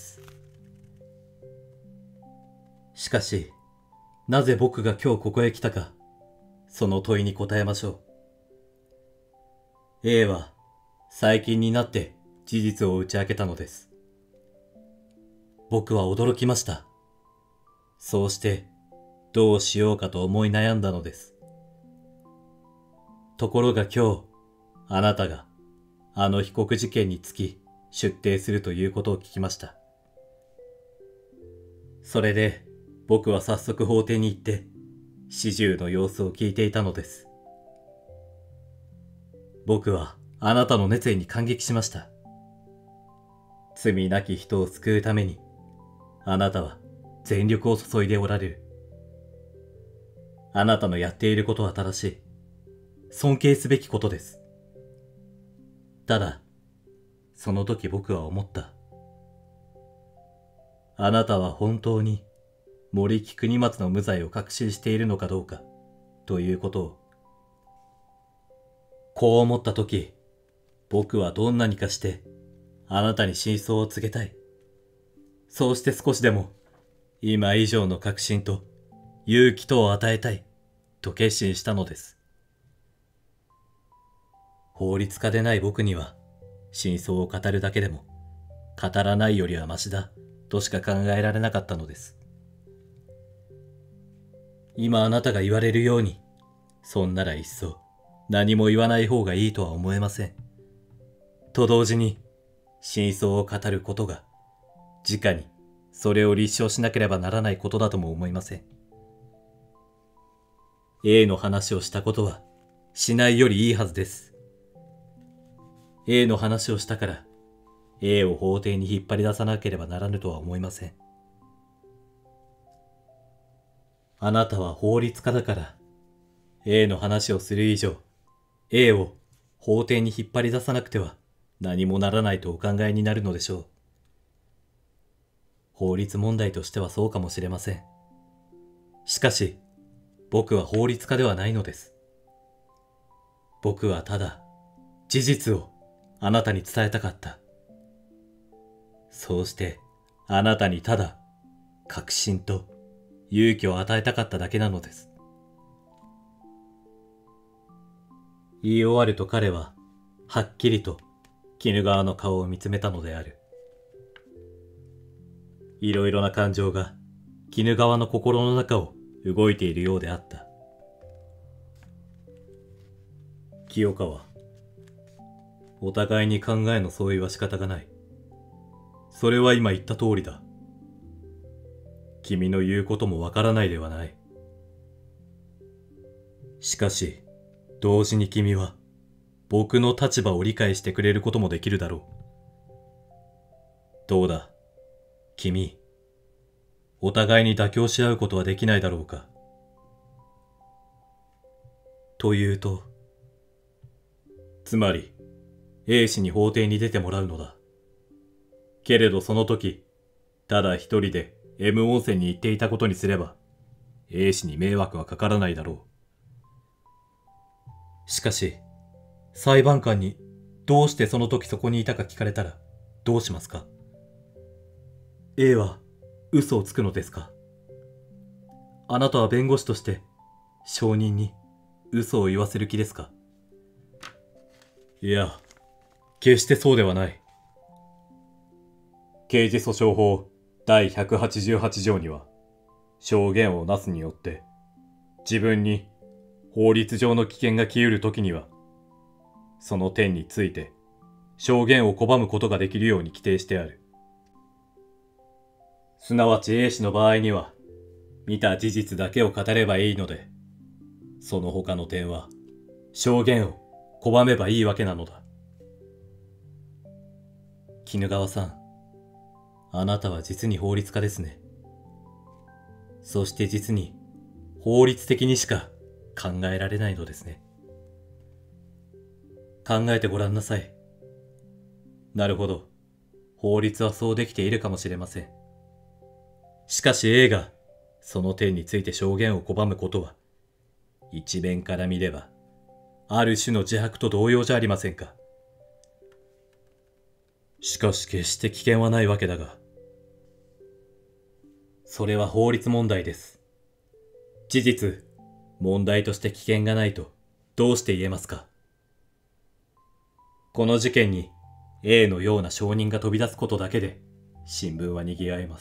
しかし、なぜ僕が今日ここへ来たか、その問いに答えましょう。A は、最近になって事実を打ち明けたのです。僕は驚きました。そうして、どうしようかと思い悩んだのです。ところが今日、あなたが、あの被告事件につき、出廷するということを聞きました。それで、僕は早速法廷に行って、始終の様子を聞いていたのです。僕は、あなたの熱意に感激しました。罪なき人を救うために、あなたは全力を注いでおられる。あなたのやっていることは正しい。尊敬すべきことです。ただ、その時僕は思った。あなたは本当に森木国松の無罪を確信しているのかどうか、ということを。こう思った時、僕はどんなにかして、あなたに真相を告げたい。そうして少しでも、今以上の確信と勇気とを与えたい、と決心したのです。法律家でない僕には、真相を語るだけでも、語らないよりはマシだ、としか考えられなかったのです。今あなたが言われるように、そんならいっそ、何も言わない方がいいとは思えません。と同時に、真相を語ることが、直にそれを立証しなければならないことだとも思いません。A の話をしたことは、しないよりいいはずです。A の話をしたから、A を法廷に引っ張り出さなければならぬとは思いません。あなたは法律家だから、A の話をする以上、A を法廷に引っ張り出さなくては何もならないとお考えになるのでしょう。法律問題としてはそうかもしれません。しかし、僕は法律家ではないのです。僕はただ、事実をあなたに伝えたかった。そうして、あなたにただ、確信と勇気を与えたかっただけなのです。言い終わると彼は、はっきりと、鬼怒川の顔を見つめたのである。いろいろな感情が、鬼怒川の心の中を動いているようであった。清川、お互いに考えの相違は仕方がない。それは今言った通りだ。君の言うこともわからないではない。しかし、同時に君は、 僕の立場を理解してくれることもできるだろう。どうだ、君。お互いに妥協し合うことはできないだろうか。というと、つまり、A 氏に法廷に出てもらうのだ。けれどその時、ただ一人で M 温泉に行っていたことにすれば、A 氏に迷惑はかからないだろう。しかし、裁判官にどうしてその時そこにいたか聞かれたらどうしますか？ A は嘘をつくのですか？あなたは弁護士として証人に嘘を言わせる気ですか？いや、決してそうではない。刑事訴訟法第ひゃくはちじゅうはち条には、証言をなすによって自分に法律上の危険が来うるときには、その点について証言を拒むことができるように規定してある。すなわち A 氏の場合には、見た事実だけを語ればいいので、その他の点は証言を拒めばいいわけなのだ。絹川さん、あなたは実に法律家ですね。そして実に法律的にしか考えられないのですね。考えてごらんなさい。なるほど。法律はそうできているかもしれません。しかし A がその点について証言を拒むことは、一面から見れば、ある種の自白と同様じゃありませんか。しかし決して危険はないわけだが。それは法律問題です。事実、問題として危険がないとどうして言えますか。この事件に A のような証人が飛び出すことだけで新聞は賑わいます。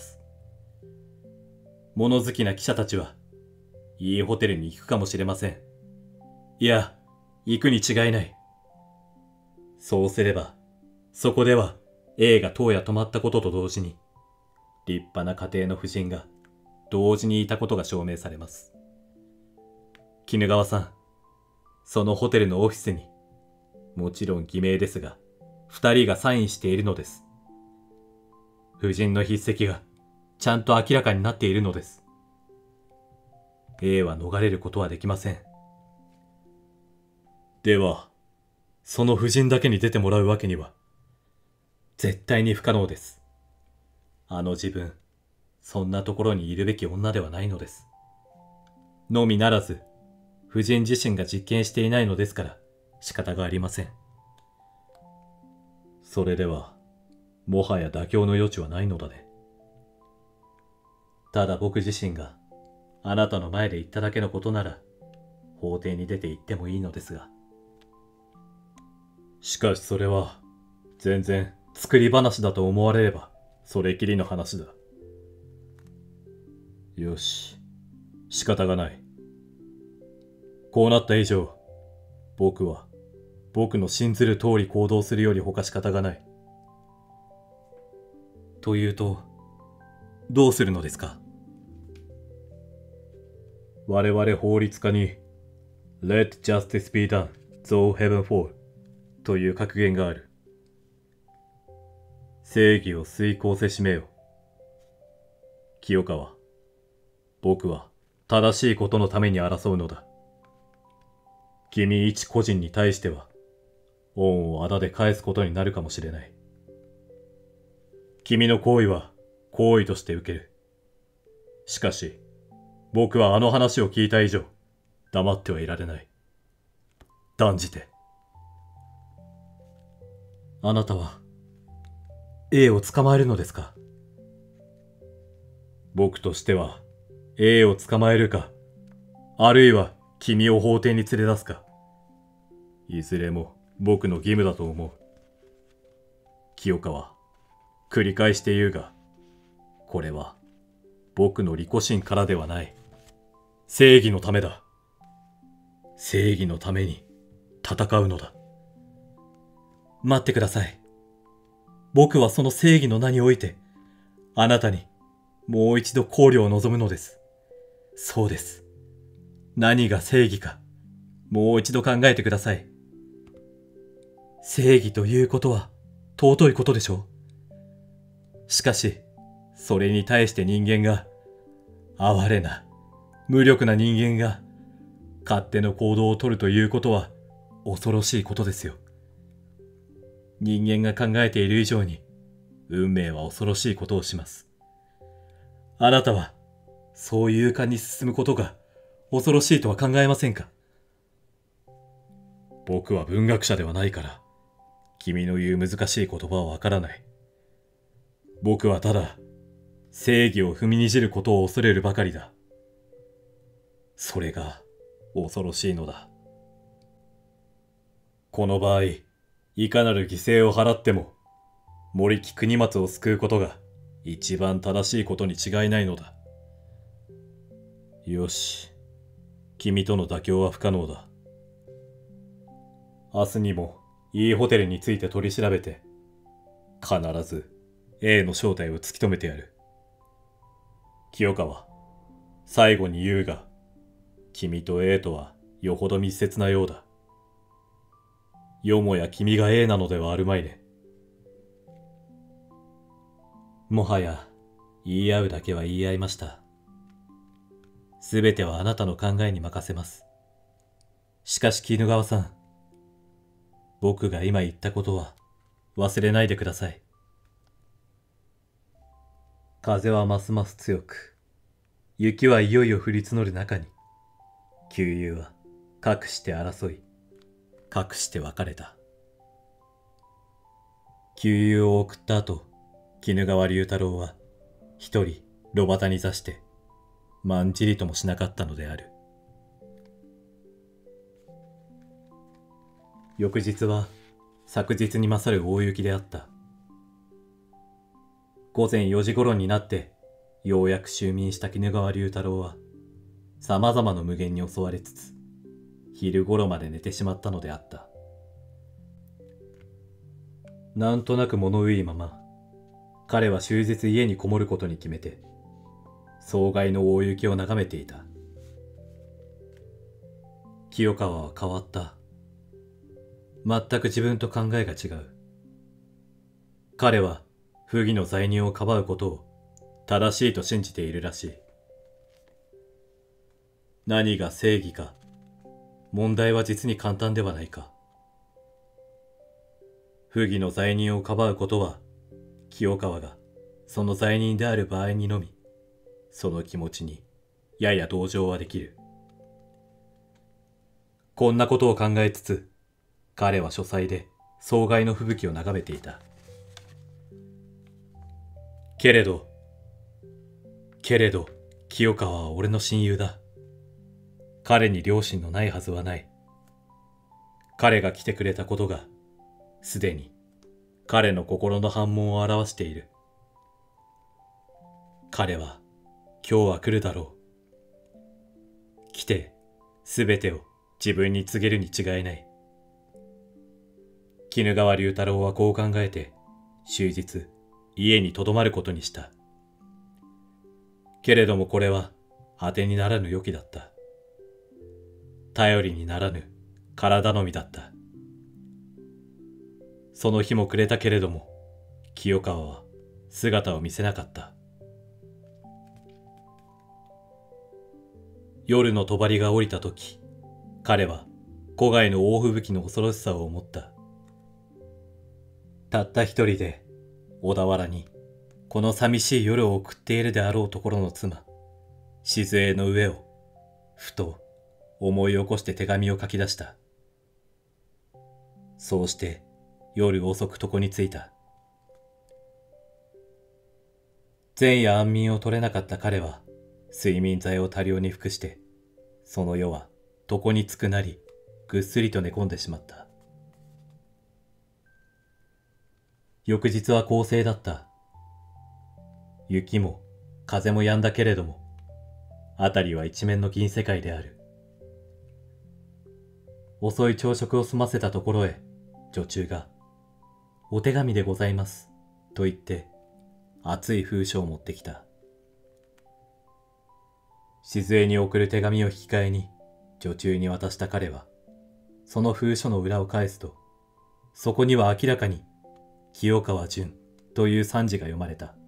物好きな記者たちはいいホテルに行くかもしれません。いや、行くに違いない。そうすれば、そこでは A が当夜泊まったことと同時に、立派な家庭の夫人が同時にいたことが証明されます。絹川さん、そのホテルのオフィスに、もちろん偽名ですが、二人がサインしているのです。夫人の筆跡がちゃんと明らかになっているのです。A は逃れることはできません。では、その夫人だけに出てもらうわけには、絶対に不可能です。あの自分、そんなところにいるべき女ではないのです。のみならず、夫人自身が実験していないのですから仕方がありません。それでは、もはや妥協の余地はないのだね。ただ僕自身があなたの前で言っただけのことなら、法廷に出て言ってもいいのですが。しかしそれは、全然作り話だと思われれば、それきりの話だ。よし、仕方がない。こうなった以上、僕は、僕の信ずる通り行動するより他仕方がない。というと、どうするのですか？我々法律家に、Let justice be done, though heaven fall という格言がある。正義を遂行せしめよ。清川、僕は正しいことのために争うのだ。君一個人に対しては、恩をあだで返すことになるかもしれない。君の行為は行為として受ける。しかし、僕はあの話を聞いた以上、黙ってはいられない。断じて。あなたは、A を捕まえるのですか？僕としては、A を捕まえるか、あるいは君を法廷に連れ出すか。いずれも僕の義務だと思う。清川、繰り返して言うが、これは僕の利己心からではない。正義のためだ。正義のために戦うのだ。待ってください。僕はその正義の名において、あなたにもう一度考慮を望むのです。そうです。何が正義か、もう一度考えてください。 正義ということは尊いことでしょう。しかし、それに対して人間が、哀れな、無力な人間が、勝手の行動をとるということは恐ろしいことですよ。人間が考えている以上に、運命は恐ろしいことをします。あなたは、そういう感に進むことが恐ろしいとは考えませんか？僕は文学者ではないから、君の言う難しい言葉はわからない。僕はただ、正義を踏みにじることを恐れるばかりだ。それが恐ろしいのだ。この場合、いかなる犠牲を払っても、森木国松を救うことが一番正しいことに違いないのだ。よし、君との妥協は不可能だ。明日にもいいホテルについて取り調べて、必ず A の正体を突き止めてやる。清川、最後に言うが、君と A とはよほど密接なようだ。よもや君が A なのではあるまいね。もはや言い合うだけは言い合いました。すべてはあなたの考えに任せます。しかし絹川さん、僕が今言ったことは忘れないでください。風はますます強く、雪はいよいよ降り募る中に、旧友はかくして争い、かくして別れた。旧友を送った後、絹川龍太郎は一人炉端に座して、まんじりともしなかったのである。翌日は昨日に勝る大雪であった。午前よじ頃になってようやく就眠した絹川龍太郎は様々な無限に襲われつつ昼頃まで寝てしまったのであった。なんとなく物憂いまま彼は終日家にこもることに決めて霜害の大雪を眺めていた。清川は変わった。全く自分と考えが違う。彼は不義の罪人をかばうことを正しいと信じているらしい。何が正義か、問題は実に簡単ではないか。不義の罪人をかばうことは、清川がその罪人である場合にのみ、その気持ちにやや同情はできる。こんなことを考えつつ、彼は書斎で霜害の吹雪を眺めていた。けれど、けれど、清川は俺の親友だ。彼に良心のないはずはない。彼が来てくれたことが、すでに彼の心の反問を表している。彼は今日は来るだろう。来て、すべてを自分に告げるに違いない。絹川龍太郎はこう考えて、終日家に留まることにした。けれどもこれは当てにならぬ良きだった。頼りにならぬ体のみだった。その日も暮れたけれども、清川は姿を見せなかった。夜の帳が降りたとき、彼は戸外の大吹雪の恐ろしさを思った。たった一人で小田原にこの寂しい夜を送っているであろうところの妻、静江の上をふと思い起こして手紙を書き出した。そうして夜遅く床に着いた。前夜安眠を取れなかった彼は睡眠剤を多量に服して、その夜は床につくなりぐっすりと寝込んでしまった。翌日は快晴だった。雪も風も止んだけれども、辺りは一面の銀世界である。遅い朝食を済ませたところへ、女中が、お手紙でございます、と言って、熱い封書を持ってきた。静江に送る手紙を引き換えに、女中に渡した彼は、その封書の裏を返すと、 そこには明らかに清川純という賛辞が読まれた。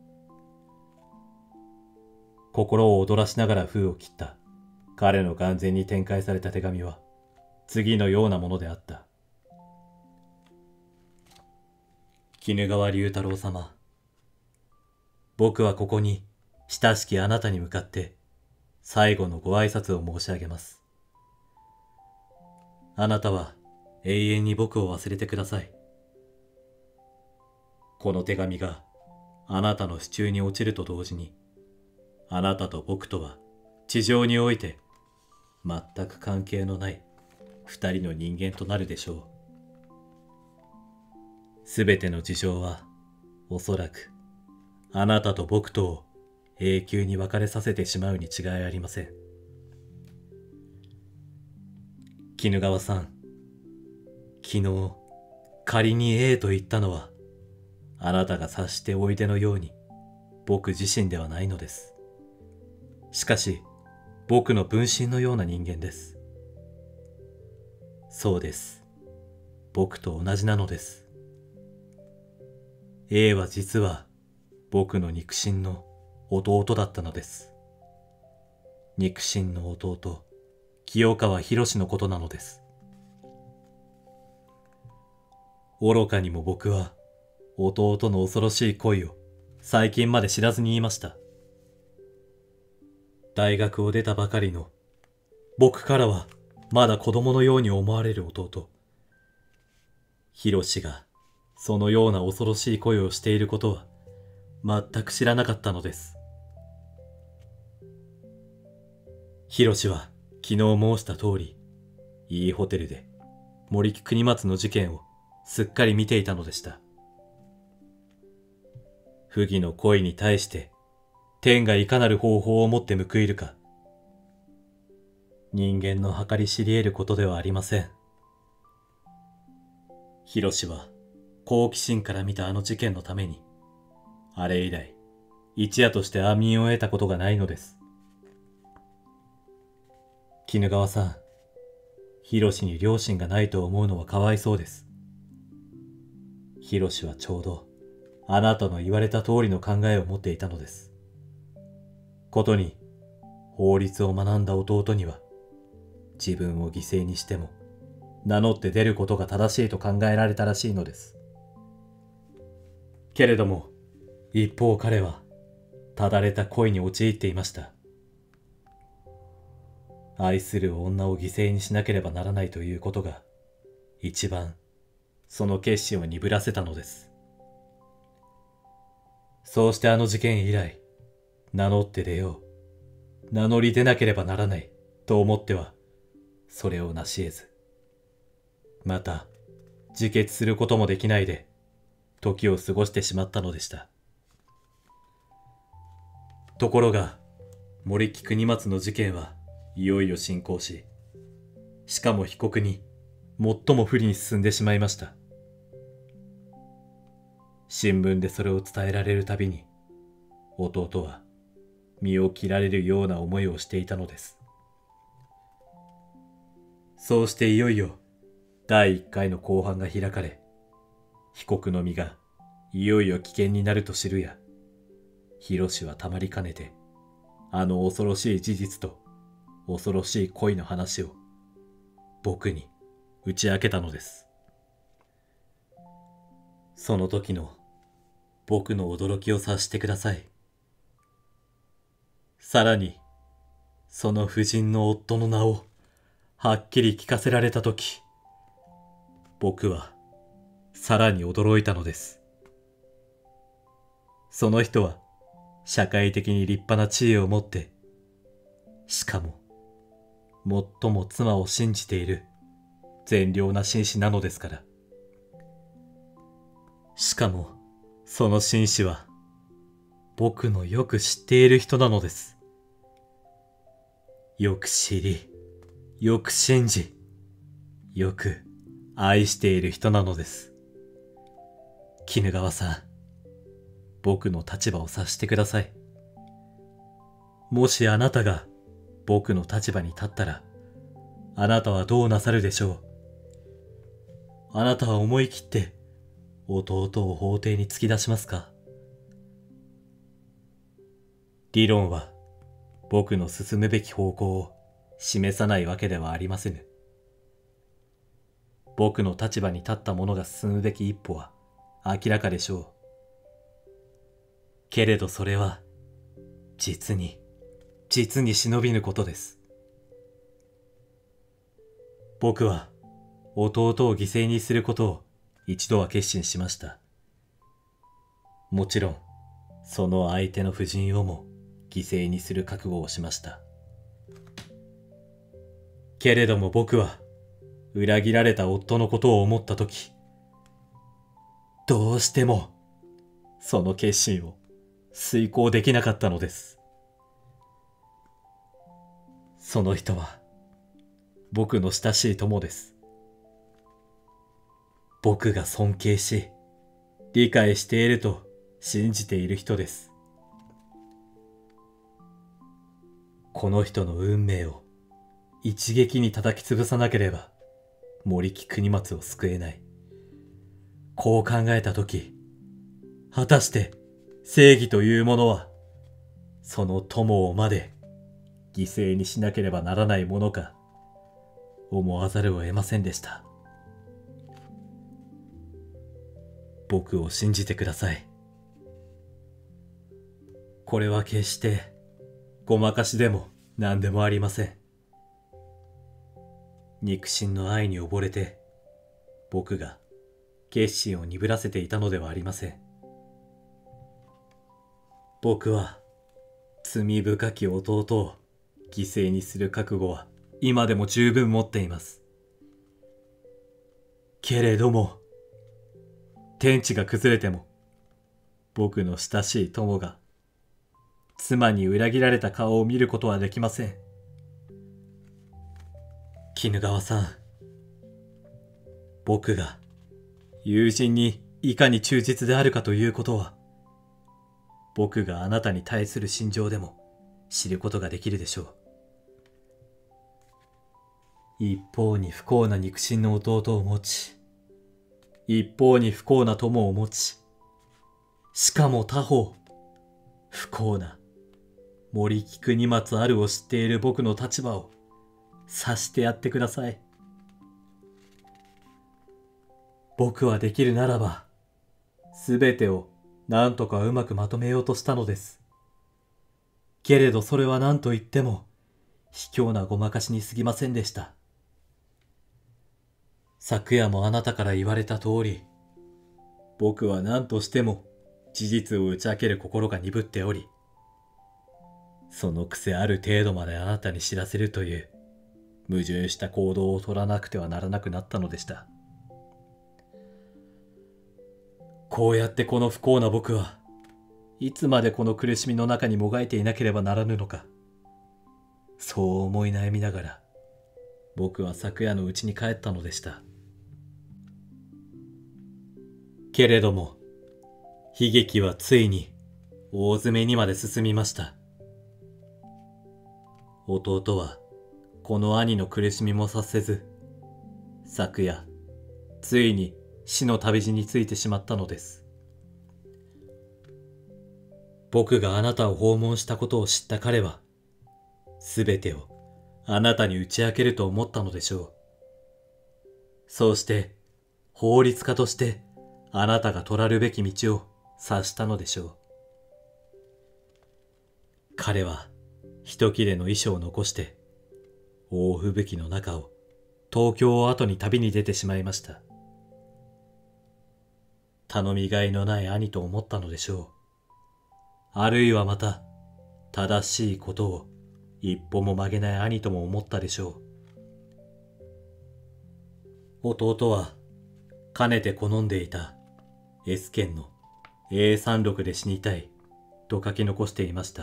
心を躍らしながら封を切った彼の眼前に展開された手紙は次のようなものであった。絹川龍太郎様、僕はここに親しきあなたに向かって最後のご挨拶を申し上げます。あなたは永遠に僕を忘れてください。この手紙があなたの手中に落ちると同時に、あなたと僕とは地上において全く関係のない二人の人間となるでしょう。すべての事情はおそらくあなたと僕とを永久に別れさせてしまうに違いありません。絹川さん、昨日仮に A と言ったのはあなたが察しておいでのように僕自身ではないのです。しかし僕の分身のような人間です。そうです。僕と同じなのです。A は実は僕の肉親の弟だったのです。肉親の弟、清川博のことなのです。愚かにも僕は弟の恐ろしい恋を最近まで知らずに言いました。大学を出たばかりの僕からはまだ子供のように思われる弟、博がそのような恐ろしい恋をしていることは全く知らなかったのです。博は昨日申した通り、いいホテルで森木国松の事件をすっかり見ていたのでした。不義の恋に対して天がいかなる方法をもって報いるか、人間の計り知り得ることではありません。博は好奇心から見たあの事件のために、あれ以来一夜として安眠を得たことがないのです。絹川さん、博に良心がないと思うのはかわいそうです。博はちょうどあなたの言われた通りの考えを持っていたのです。ことに法律を学んだ弟には自分を犠牲にしても名乗って出ることが正しいと考えられたらしいのです。けれども一方彼はただれた恋に陥っていました。愛する女を犠牲にしなければならないということが一番その決心を鈍らせたのです。そうしてあの事件以来、名乗って出よう、名乗り出なければならないと思ってはそれを成し得ず、また自決することもできないで時を過ごしてしまったのでした。ところが森木国松の事件はいよいよ進行し、しかも被告に最も不利に進んでしまいました。新聞でそれを伝えられるたびに弟は身を切られるような思いをしていたのです。そうしていよいよ第一回の公判が開かれ、被告の身がいよいよ危険になると知るや、博はたまりかねてあの恐ろしい事実と恐ろしい恋の話を僕に打ち明けたのです。その時の僕の驚きを察してください。さらにその夫人の夫の名をはっきり聞かせられた時、僕はさらに驚いたのです。その人は社会的に立派な地位を持って、しかも最も妻を信じている善良な紳士なのですから。しかもその紳士は僕のよく知っている人なのです。よく知り、よく信じ、よく愛している人なのです。絹川さん、僕の立場を察してください。もしあなたが僕の立場に立ったら、あなたはどうなさるでしょう。 あなたは思い切って弟を法廷に突き出しますか？理論は僕の進むべき方向を示さないわけではありませぬ。僕の立場に立った者が進むべき一歩は明らかでしょう。けれどそれは実に実に忍びぬことです。僕は弟を犠牲にすることを一度は決心しました。もちろんその相手の夫人をも犠牲にする覚悟をしました。けれども僕は裏切られた夫のことを思ったとき、どうしてもその決心を遂行できなかったのです。その人は僕の親しい友です。僕が尊敬し、理解していると信じている人です。この人の運命を一撃に叩き潰さなければ森木国松を救えない。こう考えたとき、果たして正義というものはその友をまで犠牲にしなければならないものか思わざるを得ませんでした。僕を信じてください。これは決してごまかしでも何でもありません。肉親の愛に溺れて僕が決心を鈍らせていたのではありません。僕は罪深き弟を犠牲にする覚悟は今でも十分持っています。けれども天地が崩れても僕の親しい友が妻に裏切られた顔を見ることはできません。絹川さん、僕が友人にいかに忠実であるかということは僕があなたに対する心情でも知ることができるでしょう。一方に不幸な肉親の弟を持ち、一方に不幸な友を持ち、しかも他方不幸な森木国松あるを知っている僕の立場を察してやってください。僕はできるならばすべてを何とかうまくまとめようとしたのです。けれどそれは何と言っても卑怯なごまかしに過ぎませんでした。昨夜もあなたから言われた通り、僕は何としても事実を打ち明ける心が鈍っており、そのくせある程度まであなたに知らせるという矛盾した行動を取らなくてはならなくなったのでした。こうやってこの不幸な僕はいつまでこの苦しみの中にもがいていなければならぬのか、そう思い悩みながら僕は昨夜のうちに帰ったのでした。けれども悲劇はついに大詰めにまで進みました。弟はこの兄の苦しみも察せず、昨夜ついに死の旅路についてしまったのです。僕があなたを訪問したことを知った彼は、すべてをあなたに打ち明けると思ったのでしょう。そうして法律家としてあなたが取らるべき道を察したのでしょう。彼は一切れの遺書を残して大吹雪の中を東京を後に旅に出てしまいました。頼みがいのない兄と思ったのでしょう。あるいはまた正しいことを一歩も曲げない兄とも思ったでしょう。弟はかねて好んでいた S 県の エーさんじゅうろく で死にたいと書き残していました。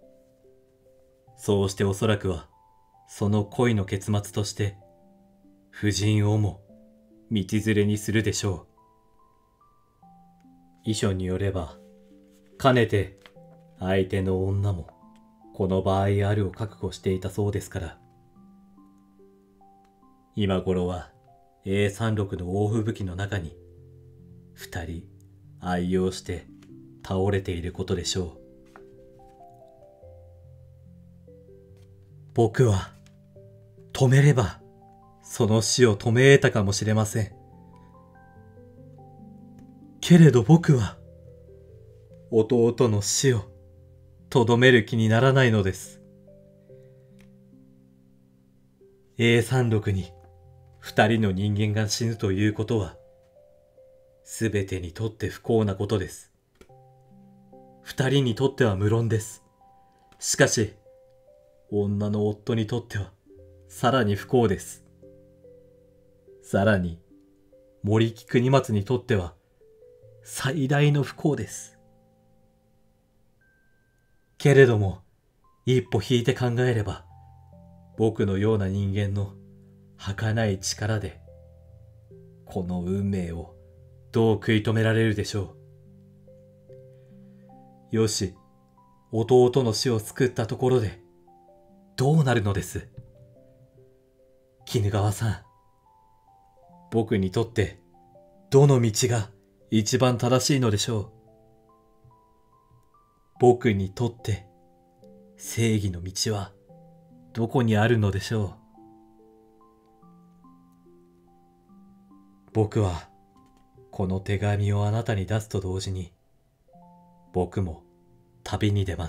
そうしておそらくはその恋の結末として夫人をも道連れにするでしょう。遺書によればかねて相手の女もこの場合あるを覚悟していたそうですから、今頃はエーさんじゅうろく の大吹雪の中に二人愛用して倒れていることでしょう。僕は止めればその死を止め得たかもしれません。けれど僕は弟の死をとどめる気にならないのです。エーさんじゅうろく に二人の人間が死ぬということはすべてにとって不幸なことです。二人にとっては無論です。しかし女の夫にとってはさらに不幸です。さらに森木国松にとっては最大の不幸です。けれども一歩引いて考えれば僕のような人間の儚い力でこの運命をどう食い止められるでしょう。よし、弟の死を救ったところでどうなるのです。絹川さん、僕にとってどの道が一番正しいのでしょう。僕にとって正義の道はどこにあるのでしょう。僕はこの手紙をあなたに出すと同時に僕も旅に出ます。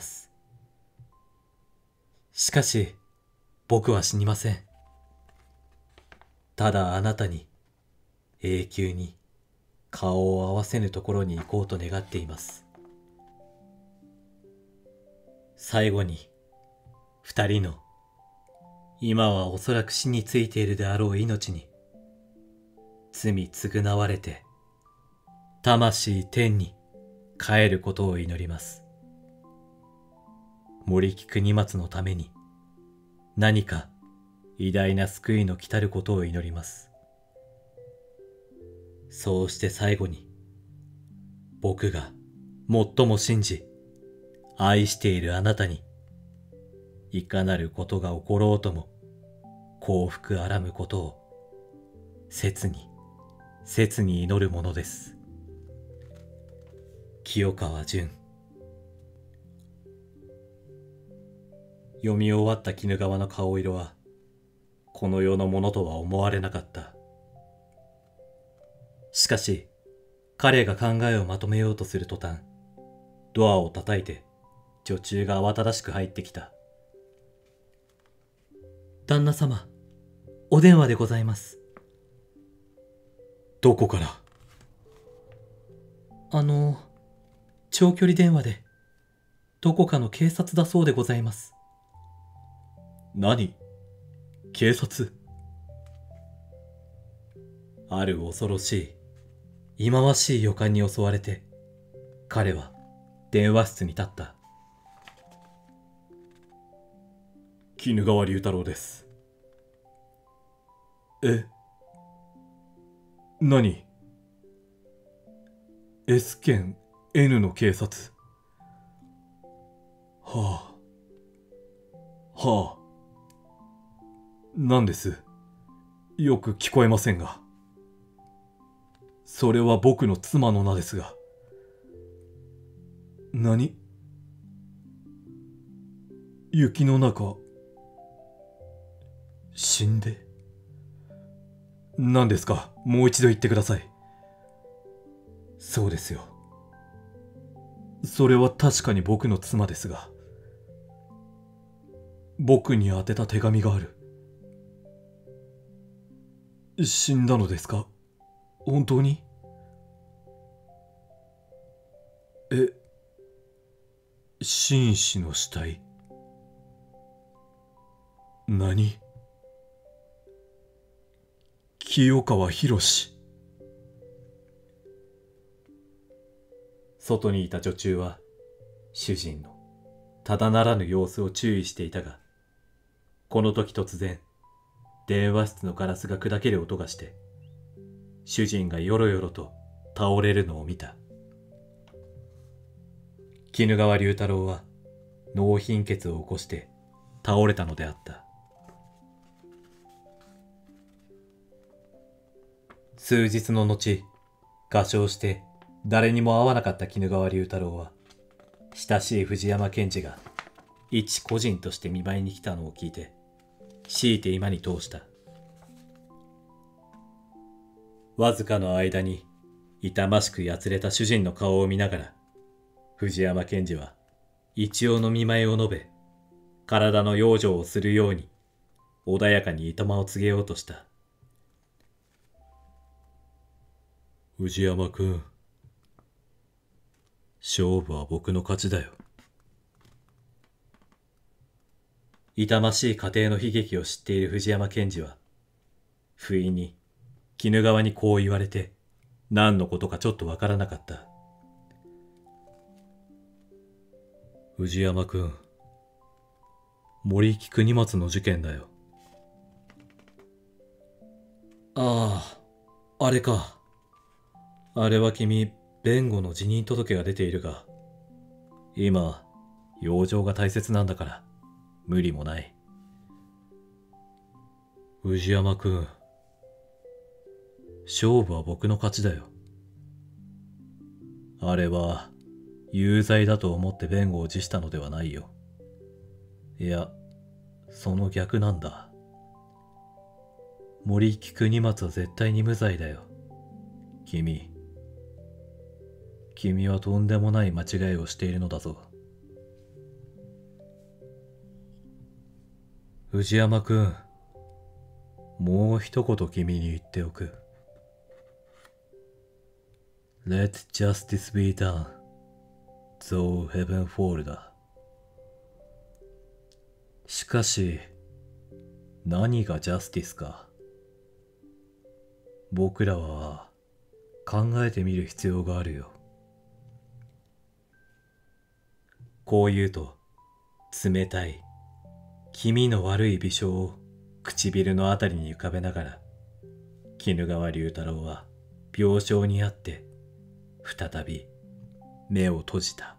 しかし僕は死にません。ただあなたに永久に顔を合わせぬところに行こうと願っています。最後に二人の今はおそらく死についているであろう命に罪償われて魂天に帰ることを祈ります。森木国松のために何か偉大な救いの来たることを祈ります。そうして最後に僕が最も信じ愛しているあなたにいかなることが起ころうとも幸福あらむことを切に切に祈るものです。清川純。読み終わった絹川の顔色はこの世のものとは思われなかった。しかし彼が考えをまとめようとする途端ドアを叩いて女中が慌ただしく入ってきた。旦那様、お電話でございます。どこから？あの、長距離電話でどこかの警察だそうでございます。何？警察？ある恐ろしい忌まわしい予感に襲われて彼は電話室に立った。絹川龍太郎です。え？何？ S 県 N の警察。はあ。はあ。何です？よく聞こえませんが。それは僕の妻の名ですが。何？雪の中、死んで？何ですか？もう一度言ってください。そうですよ。それは確かに僕の妻ですが、僕に宛てた手紙がある。死んだのですか？本当に？え、紳士の死体？何？清川博士。外にいた女中は主人のただならぬ様子を注意していたが、この時突然電話室のガラスが砕ける音がして主人がよろよろと倒れるのを見た。絹川龍太郎は脳貧血を起こして倒れたのであった。 数日の後、画商して誰にも会わなかった鬼怒川龍太郎は、親しい藤山賢治が一個人として見舞いに来たのを聞いて、強いて今に通した。わずかの間に痛ましくやつれた主人の顔を見ながら、藤山賢治は一応の見舞いを述べ、体の養生をするように穏やかにいとまを告げようとした。藤山君、勝負は僕の勝ちだよ。痛ましい家庭の悲劇を知っている藤山賢治は、不意に鬼怒川にこう言われて何のことかちょっとわからなかった。藤山君、森木国松の事件だよ。ああ、あれか。あれは君、弁護の辞任届が出ているが、今、養生が大切なんだから、無理もない。藤山君、勝負は僕の勝ちだよ。あれは、有罪だと思って弁護を辞したのではないよ。いや、その逆なんだ。森木国松は絶対に無罪だよ。君。君はとんでもない間違いをしているのだぞ。藤山君、もう一言君に言っておく。Let justice be done, though heaven fall だ。しかし、何がジャスティスか。僕らは考えてみる必要があるよ。こう言うと、冷たい、気味の悪い微笑を唇のあたりに浮かべながら、鬼怒川龍太郎は病床にあって、再び目を閉じた。